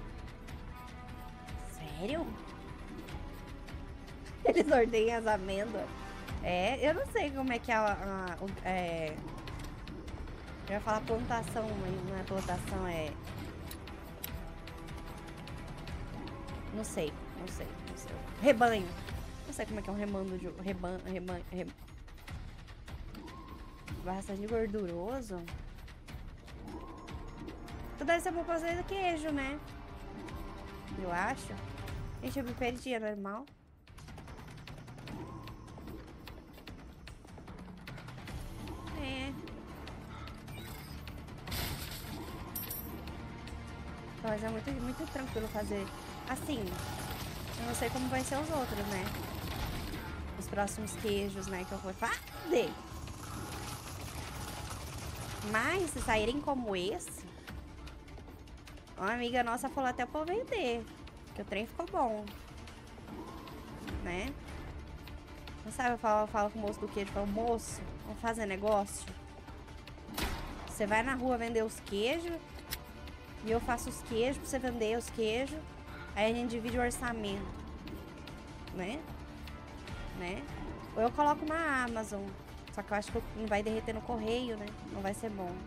Sério? Eles ordenham as amêndoas. É, eu não sei como é que é a... a, a é... Eu ia falar plantação, mas não é plantação, é... Não sei, não sei, não sei. Rebanho. Não sei como é que é um remando de... Reban... Reban... Re... Bastante gorduroso. Tudo deve ser bom pra fazer do queijo, né? Eu acho. Gente, eu me perdi, é normal. É. Mas é muito, muito tranquilo fazer. Assim, eu não sei como vai ser os outros, né? Os próximos queijos, né? Que eu vou fazer. Mas se saírem como esse, uma amiga nossa falou até pra eu vender, que o trem ficou bom, né? Não sabe, eu falo, eu falo com o moço do queijo, eu falo: moço, vamos fazer negócio? Você vai na rua vender os queijos e eu faço os queijos pra você vender os queijos. Aí a gente divide o orçamento, né? Né? Ou eu coloco na Amazon. Só que eu acho que não vai derreter no correio, né? Não vai ser bom.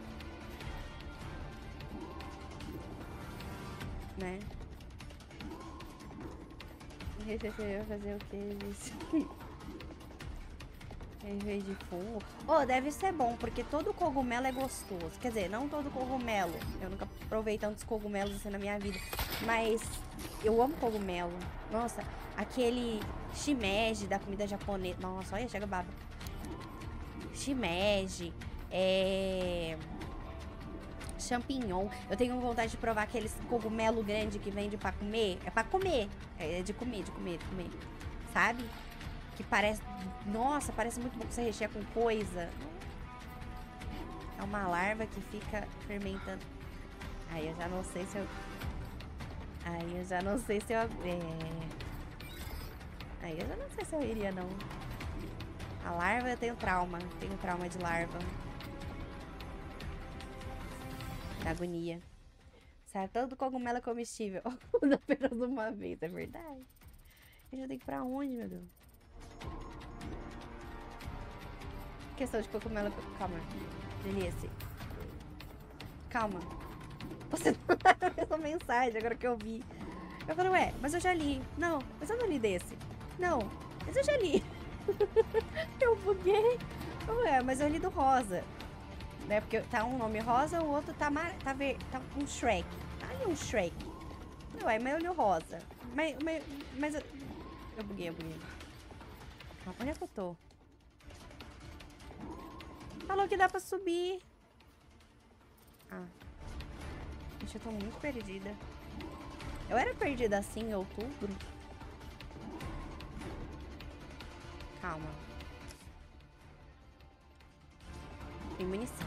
Né? Deixa eu fazer o que? Em vez de fungo. Oh, deve ser bom, porque todo cogumelo é gostoso. Quer dizer, não todo cogumelo. Eu nunca provei tantos cogumelos assim na minha vida. Mas eu amo cogumelo. Nossa, aquele shimeji da comida japonesa. Nossa, olha, chega baba. Shimeji, é... Champignon. Eu tenho vontade de provar aqueles cogumelo grande que vende pra comer. É pra comer. É de comer, de comer, de comer. Sabe? Que parece... Nossa, parece muito bom que você recheia com coisa. É uma larva que fica fermentando. Aí eu já não sei se eu... Aí eu já não sei se eu... É... Aí eu já não sei se eu iria, não. A larva eu tenho trauma. Tenho trauma de larva. Da agonia. Sabe, todo cogumelo é comestível. Usa apenas uma vez, é verdade. Eu já tenho que ir pra onde, meu Deus? Questão de cogumelo... Calma. Delícia. Calma. Você não tá essa mensagem agora que eu vi. Eu falei, ué, mas eu já li. Não, mas eu não li desse. Não, mas eu já li. Eu buguei. Ué, mas eu li do rosa. Né? Porque tá um nome rosa, o outro tá, mar... tá, ver... tá um Shrek. Tá ali um Shrek. Ué, mas eu li o rosa. Mas, mas, mas eu... eu buguei, eu buguei. Onde é que eu tô? Falou que dá pra subir. Ah. Gente, eu tô muito perdida. Eu era perdida assim em outubro. Calma. Tem munição.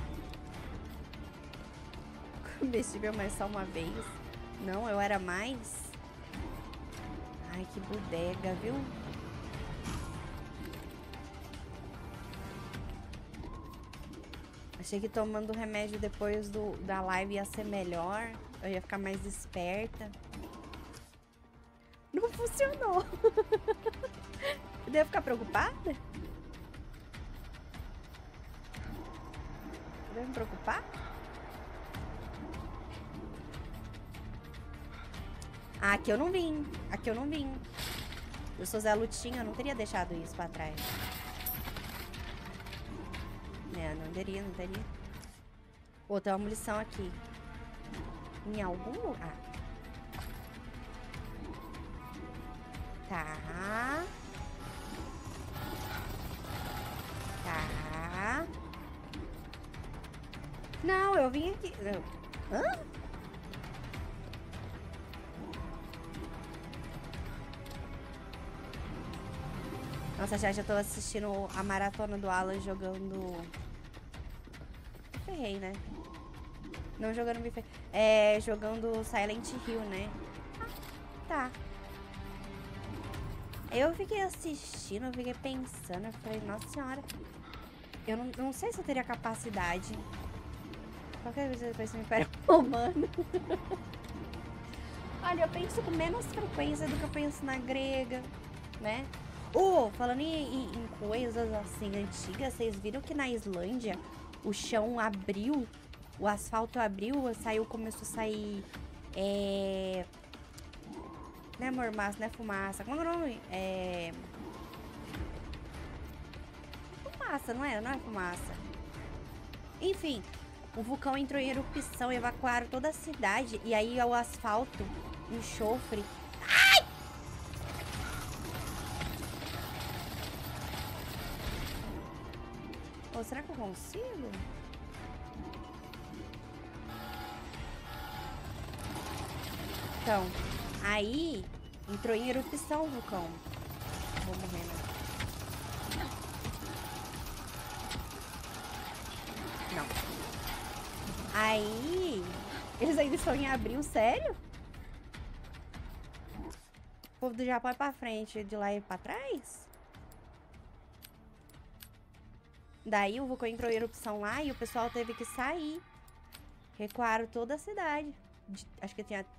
Comestível, mas só uma vez. Não, eu era mais. Ai, que bodega, viu? Achei que tomando remédio depois do, da live ia ser melhor. Eu ia ficar mais esperta. Não funcionou. Eu devo ficar preocupada? Eu devo me preocupar? Ah, aqui eu não vim. Aqui eu não vim. Eu sou Zé Lutinha, eu não teria deixado isso pra trás. É, não teria, não teria. Pô, tem uma munição aqui. Em algum lugar. Tá. Tá. Não, eu vim aqui. Hã? Nossa, já já tô assistindo a maratona do Alan jogando... Ferrei, né? Não jogando Bife... É, jogando Silent Hill, né? Ah, tá. Eu fiquei assistindo, eu fiquei pensando, eu falei, nossa senhora, eu não, não sei se eu teria capacidade. Qualquer vez depois você me pega romano. Olha, eu penso com menos frequência do que eu penso na grega, né? Oh, falando em, em, em coisas assim antigas, vocês viram que na Islândia o chão abriu, o asfalto abriu, saiu, começou a sair, é... Não é mormaço, não é fumaça, como é o nome? É... Fumaça, não era? Não é fumaça. Enfim, o vulcão entrou em erupção, evacuaram toda a cidade, e aí o asfalto, enxofre... Ai! Oh, será que eu consigo? Então, aí entrou em erupção o vulcão. Vou morrer, né? Não. Aí, eles ainda estão em abril, sério? O povo do Japão é pra frente, de lá e pra trás? Daí o vulcão entrou em erupção lá e o pessoal teve que sair. Recuaram toda a cidade. De, acho que tinha...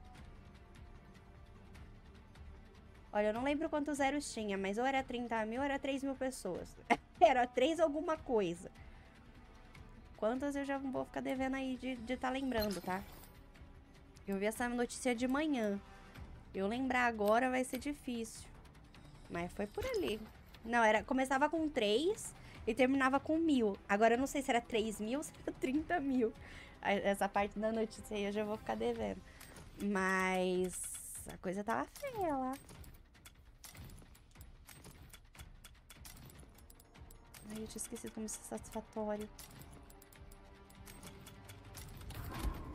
Olha, eu não lembro quantos zeros tinha, mas ou era trinta mil ou era três mil pessoas. Era três alguma coisa. Quantas eu já vou ficar devendo aí de estar de tá lembrando, tá? Eu vi essa notícia de manhã. Eu lembrar agora vai ser difícil. Mas foi por ali. Não, era, começava com três e terminava com mil. Agora eu não sei se era três mil ou se era trinta mil. Essa parte da notícia aí eu já vou ficar devendo. Mas a coisa tava feia lá. Ai, eu tinha esquecido como isso é satisfatório.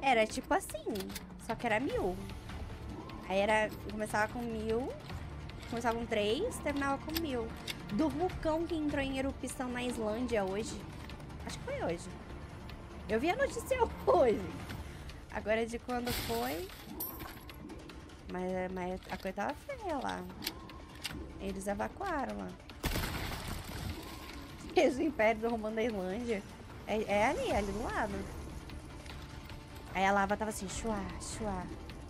Era tipo assim, só que era mil. Aí era, começava com mil, começava com três, terminava com mil. Do vulcão que entrou em erupção na Islândia hoje. Acho que foi hoje. Eu vi a notícia hoje. Agora de quando foi. Mas, mas a coisa tava feia lá. Eles evacuaram lá. Esse Império do Romano da Islândia. É, é ali, ali do lado. Aí a lava tava assim, chuá, chuá.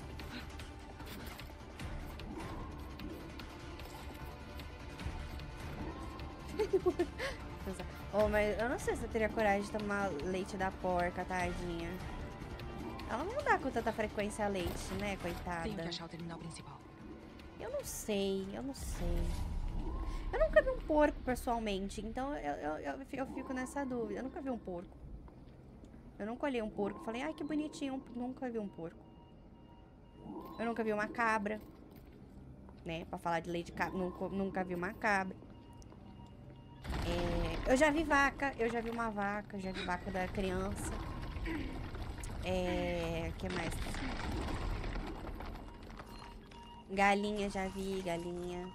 Oh, mas eu não sei se eu teria coragem de tomar leite da porca, tadinha. Ela não dá com tanta frequência a leite, né, coitada? Tenho que achar o terminal principal. Eu não sei, eu não sei. Eu nunca vi um porco, pessoalmente, então eu, eu, eu, eu fico nessa dúvida. Eu nunca vi um porco. Eu nunca olhei um porco e falei, ai, que bonitinho. Nunca vi um porco. Eu nunca vi uma cabra. Né, pra falar de leite de cabra, nunca, nunca vi uma cabra. É, eu já vi vaca, eu já vi uma vaca, já vi vaca da criança. É, que mais? Galinha, já vi, galinha.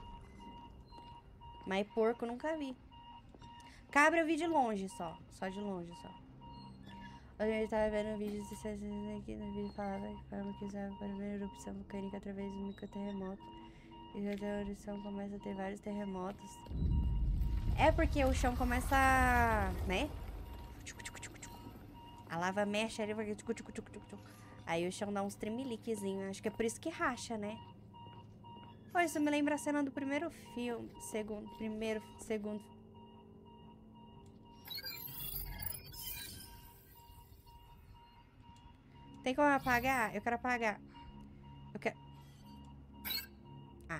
Mas porco nunca vi. Cabra eu vi de longe só, só de longe só. A gente tava vendo vídeos de aqui no vídeo falava que forma que usava para ver a erupção vulcânica através do microterremoto. E a erupção começa a ter vários terremotos. É porque o chão começa a, né? A lava mexe ali, aí o chão dá uns tremeliquezinhos. Acho que é por isso que racha, né? Pô, isso me lembra a cena do primeiro filme. Segundo, primeiro, segundo. Tem como apagar? Eu quero apagar. Eu quero... Ah.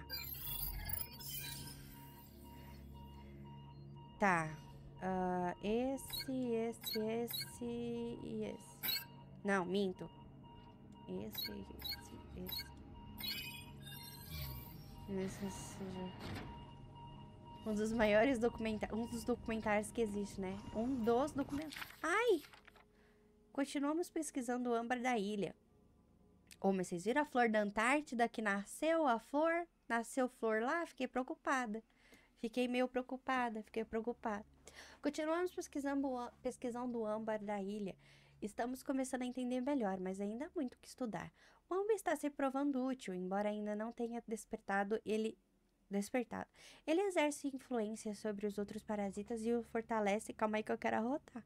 Tá. Uh, esse, esse, esse e esse. Não, minto. Esse, esse, esse. Esse seja um dos maiores documentários. Um dos documentários que existe, né? Um dos documentários. Ai! Continuamos pesquisando o âmbar da ilha. Ô, mas vocês viram a flor da Antártida que nasceu a flor? Nasceu flor lá? Fiquei preocupada. Fiquei meio preocupada, fiquei preocupada. Continuamos pesquisando, pesquisando o âmbar da ilha. Estamos começando a entender melhor, mas ainda há muito que estudar. O âmbar está se provando útil, embora ainda não tenha despertado ele... Despertado. Ele exerce influência sobre os outros parasitas e o fortalece... Calma aí que eu quero arrotar.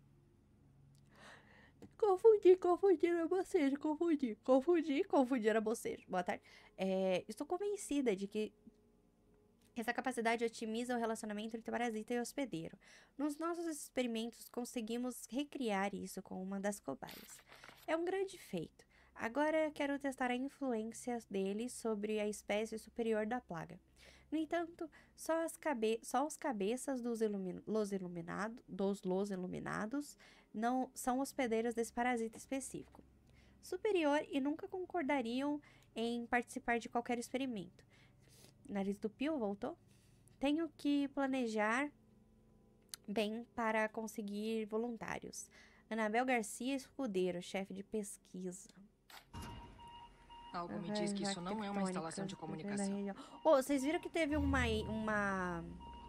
Confundi, confundi, era bocejo, confundi, confundi, confundi, era bocejo. Boa tarde. É, estou convencida de que essa capacidade otimiza o relacionamento entre parasita e hospedeiro. Nos nossos experimentos, conseguimos recriar isso com uma das cobaias. É um grande feito. Agora quero testar a influência dele sobre a espécie superior da plaga. No entanto, só, as cabe só os cabeças dos, ilumin los iluminado dos los iluminados não são hospedeiros desse parasita específico. Superior e nunca concordariam em participar de qualquer experimento. Nariz do Pio voltou? Tenho que planejar bem para conseguir voluntários. Anabel Garcia Escudeiro, chefe de pesquisa. Algo me diz que isso não é uma instalação de comunicação. Oh, vocês viram que teve uma, uma...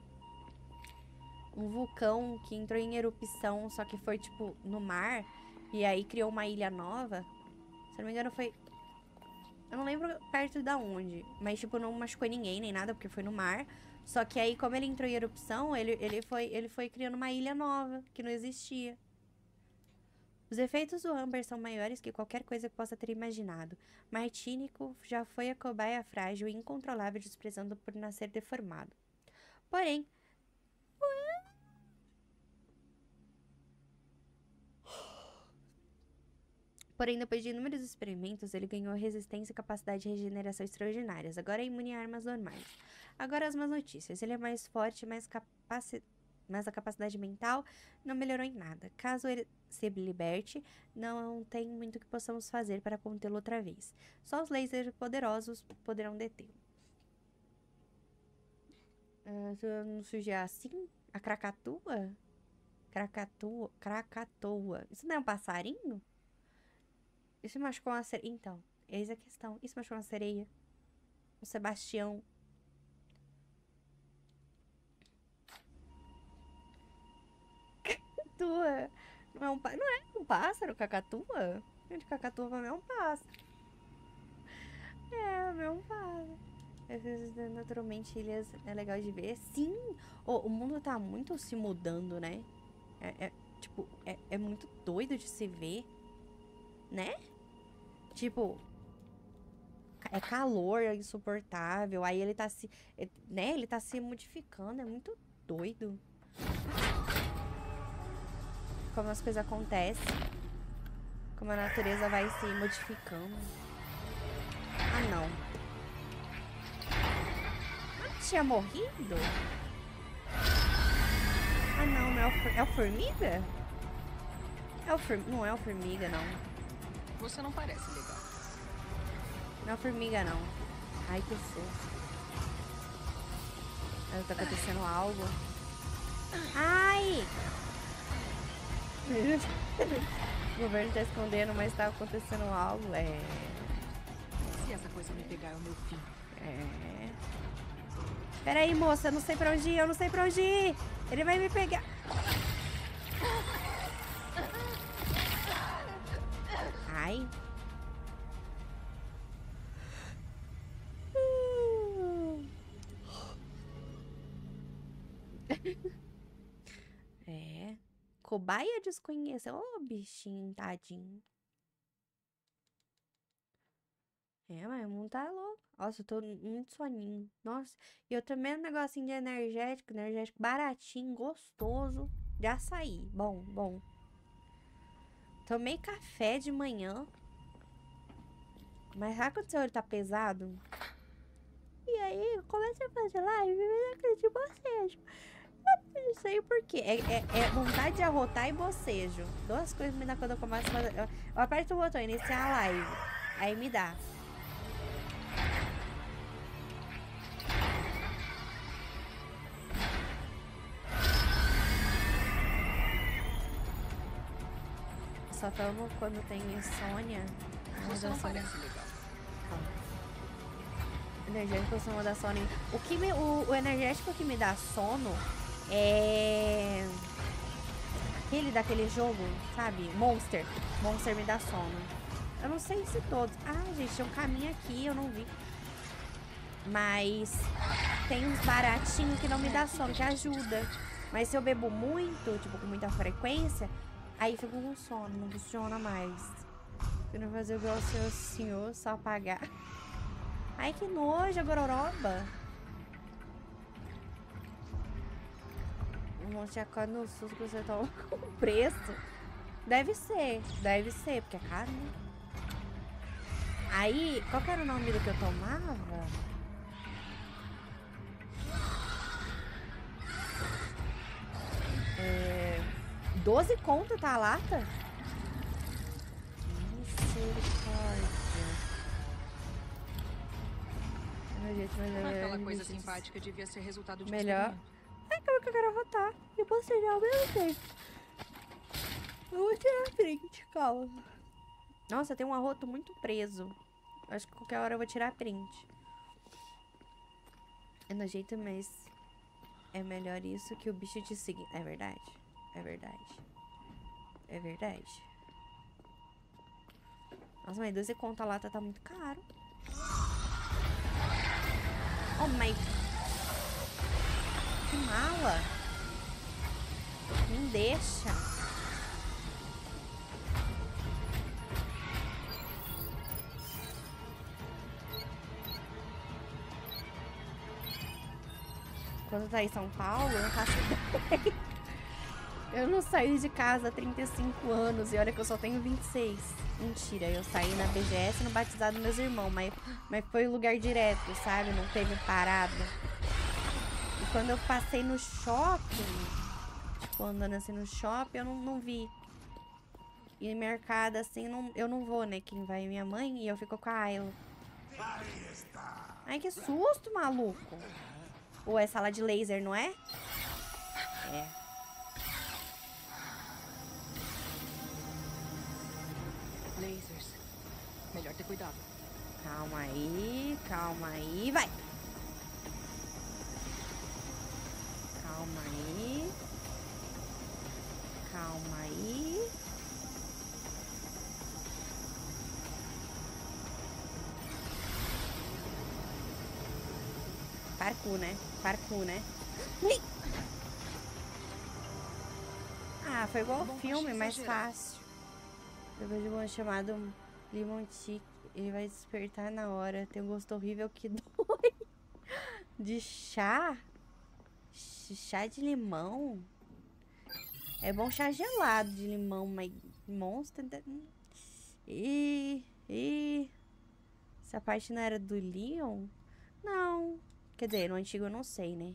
um vulcão que entrou em erupção, só que foi, tipo, no mar. E aí criou uma ilha nova. Se não me engano, foi... Eu não lembro perto da onde. Mas, tipo, não machucou ninguém, nem nada, porque foi no mar. Só que aí, como ele entrou em erupção, ele, ele, foi, ele foi criando uma ilha nova, que não existia. Os efeitos do âmbar são maiores que qualquer coisa que possa ter imaginado. Martínico já foi a cobaia frágil e incontrolável, desprezando por nascer deformado. Porém... Porém, depois de inúmeros experimentos, ele ganhou resistência e capacidade de regeneração extraordinárias. Agora é imune a armas normais. Agora as más notícias. Ele é mais forte, mais capaci... mas a capacidade mental não melhorou em nada. Caso ele se liberte, não tem muito que possamos fazer para contê-lo outra vez. Só os lasers poderosos poderão detê-lo. Uh, não surgiu assim? A Krakatoa? Krakatoa? Krakatoa. Isso não é um passarinho? E se machucou uma sereia? Então, eis a questão. E se machucou uma sereia? O Sebastião. Cacatua. Não é um, pá- não é um pássaro, cacatua? Gente, cacatua pra mim é um pássaro. É, é um pássaro. Às vezes, naturalmente, ilhas é legal de ver. Sim! Oh, o mundo tá muito se mudando, né? É, é, tipo, é, é muito doido de se ver. Né? Tipo, é calor, é insuportável. Aí ele tá se... é, né? Ele tá se modificando. É muito doido. Como as coisas acontecem. Como a natureza vai se modificando. Ah, não. Ah, tinha morrido? Ah, não. Não é o, for... é o formiga? É o for... Não é o formiga, não. Você não parece legal. Não é o formiga, não. Ai, que susto. Ai, tá acontecendo algo. Ai! O governo tá escondendo, mas tá acontecendo algo. É. Se essa coisa me pegar, é o meu fim. É. Pera aí, moça. Eu não sei pra onde ir. Eu não sei pra onde ir. Ele vai me pegar. Ai. É. Cobaia desconheceu. Ô, oh, bichinho, tadinho. É, mas o mundo tá louco. Nossa, eu tô muito soninho. Nossa, e eu também um negocinho de energético, energético baratinho, gostoso. De açaí. Bom, bom. Tomei café de manhã. Mas sabe quando seu olho tá pesado? E aí, eu comecei a fazer live e eu acredito em bocejo. Eu não sei porquê. É, é, é vontade de arrotar e bocejo. Duas coisas me dá quando eu começo a fazer. Eu, eu aperto o botão iniciar a live. Aí me dá. Só tomo quando tem insônia. Você não parece legal. Energético sono dá sono. O, que me, o, o energético que me dá sono é aquele daquele jogo, sabe? Monster. Monster me dá sono. Eu não sei se todos. Ah, gente, tem um caminho aqui, eu não vi. Mas tem uns baratinhos que não me dá sono, que ajuda. Mas se eu bebo muito, tipo, com muita frequência, aí fico com sono, não funciona mais. Eu não fazer igual o seu senhor, só apagar. Ai, que nojo, a gororoba. Um monte de acorda no susto que você toma com preço. Deve ser, deve ser, porque é caro, né? Aí, qual que era o nome do que eu tomava? É... doze conto, tá a lata? Misericórdia. Aquela coisa simpática devia ser resultado de um melhor. Ai, calma que eu quero arrotar. E você já ao mesmo tempo. Eu vou tirar a print, calma. Nossa, tem um arroto muito preso. Acho que qualquer hora eu vou tirar a print. É nojento, mas é melhor isso que o bicho te seguir. É verdade. É verdade. É verdade. Nossa, mas doze conto a lata tá muito caro. Oh, mas... que mala. Me deixa. Quando tá em São Paulo, eu não faço ideia. Eu não saí de casa há trinta e cinco anos. E olha que eu só tenho vinte e seis. Mentira, eu saí na B G S no batizado dos meus irmãos. Mas, mas foi lugar direto, sabe? Não teve parada. E quando eu passei no shopping, tipo, andando assim no shopping, eu não, não vi. E no mercado, assim, não, eu não vou, né? Quem vai é minha mãe e eu fico com a Ayla. Ai, que susto, maluco. Ou é sala de laser, não é? É. Lasers. Melhor ter cuidado. Calma aí, calma aí, vai. Calma aí. Calma aí. Parkour, né? Parkour, né? Ui! Ah, foi igual ao filme, mais fácil. Depois de um chamado Lemon Tic, ele vai despertar na hora. Tem um gosto horrível que dói. De chá? Chá de limão? É bom chá gelado de limão, mas monstro... E... E... Essa parte não era do Leon? Não. Quer dizer, no antigo eu não sei, né?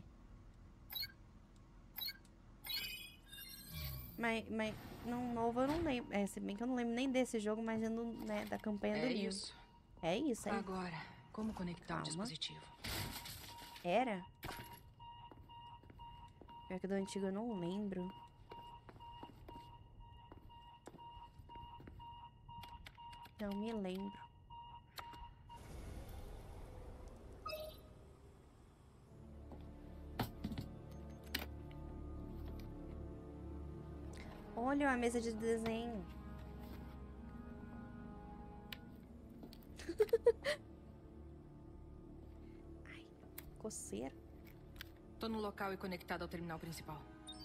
Mas, mas no novo eu não lembro. É, se bem que eu não lembro nem desse jogo, mas eu não, né, da campanha do É Leon. isso. É isso, é. Agora, como conectar o Calma. dispositivo? Era? Pior que do antigo eu não lembro. Não me lembro. Olha a mesa de desenho. Ai, coceira. Tô no local e conectado ao terminal principal.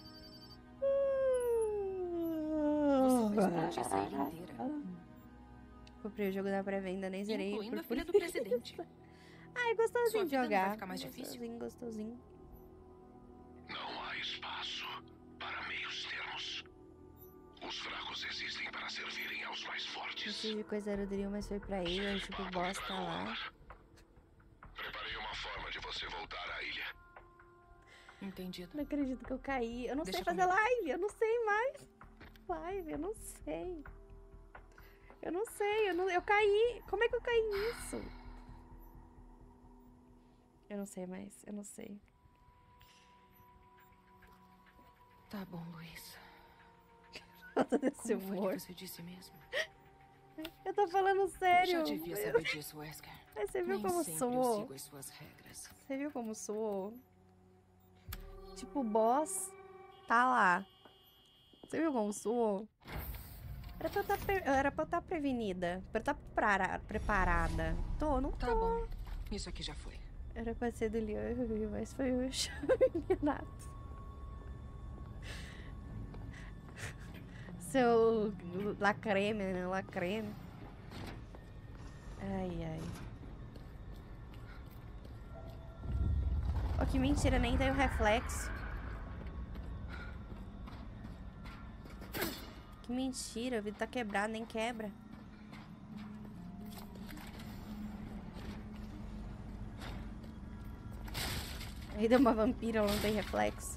Você vai explodir essa ilha inteira. Comprei o jogo da pré-venda, nem zerei. Incluindo por a filha do preguiça. presidente. Ai, gostosinho Sua de vida não jogar. vai ficar mais difícil? Gostosinho, gostosinho. Não há espaço para meios termos. Os fracos existem para servirem aos mais fortes. Preciso de coisa era Drill, mas foi pra ele. Aí, tipo, bosta lá. Preparei uma forma de você voltar à ilha. Entendido. Não acredito que eu caí. Eu não Deixa sei fazer comigo. live. Eu não sei mais. Live, eu não sei. Eu não sei. Eu, não, eu caí. Como é que eu caí nisso? Eu não sei mais. Eu não sei. Tá bom, Luiz. Falta desse Como foi humor. que você disse mesmo? Eu tô falando sério. Já devia saber disso, Wesker. Mas você viu Nem como sempre eu soou? sigo as suas regras. Você viu como soou? Tipo, o boss tá lá. Você viu como soou? Era pra eu tá pre- era pra eu estar prevenida. Pra eu estar prepara- preparada. Tô, não tô. Tá bom. Isso aqui já foi. Era pra ser do Leon, mas foi o Renato. Seu lacreme, né? Lacreme. Ai, ai. Oh, que mentira, nem tem o reflexo. Que mentira, o vidro tá quebrado, nem quebra. Aí deu uma vampira, ela não tem reflexo.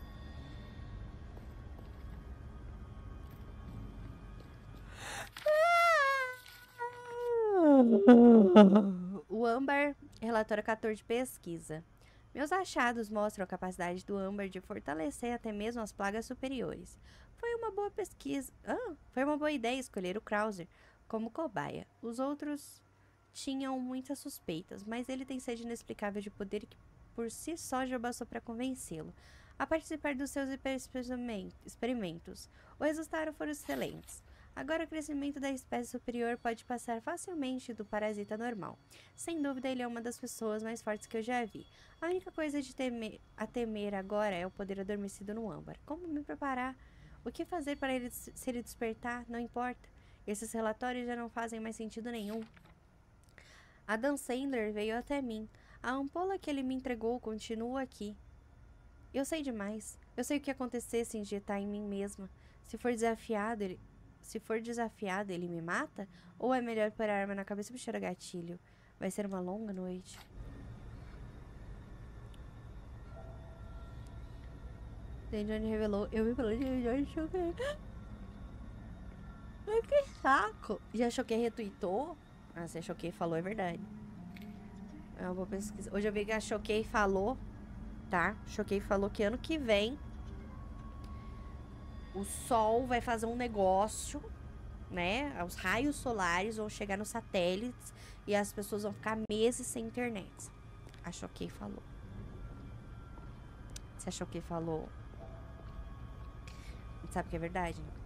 O âmbar, relatório quatorze de pesquisa. Meus achados mostram a capacidade do âmbar de fortalecer até mesmo as plagas superiores. Foi uma boa pesquisa. Ah, foi uma boa ideia escolher o Krauser como cobaia. Os outros tinham muitas suspeitas, mas ele tem sede inexplicável de poder que por si só já bastou para convencê-lo a participar dos seus experimentos. Os resultados foram excelentes. Agora o crescimento da espécie superior pode passar facilmente do parasita normal. Sem dúvida, ele é uma das pessoas mais fortes que eu já vi. A única coisa de temer, a temer agora é o poder adormecido no âmbar. Como me preparar? O que fazer para ele, se ele despertar? Não importa. Esses relatórios já não fazem mais sentido nenhum. Adam Sandler veio até mim. A ampola que ele me entregou continua aqui. Eu sei demais. Eu sei o que acontecer se injetar em mim mesma. Se for desafiado, ele... Se for desafiado, ele me mata? Ou é melhor pôr a arma na cabeça e puxar o gatilho? Vai ser uma longa noite. Johnny revelou. Eu vi pelo Johnny choquei. Ai, que saco. Já choquei retweetou? Ah, se a Choquei falou, é verdade. Eu vou pesquisar. Hoje eu vi que a Choquei falou, tá? Choquei falou que ano que vem o Sol vai fazer um negócio né? Os raios solares vão chegar nos satélites e as pessoas vão ficar meses sem internet. A Choquei falou. Se a Choquei falou, sabe que é verdade?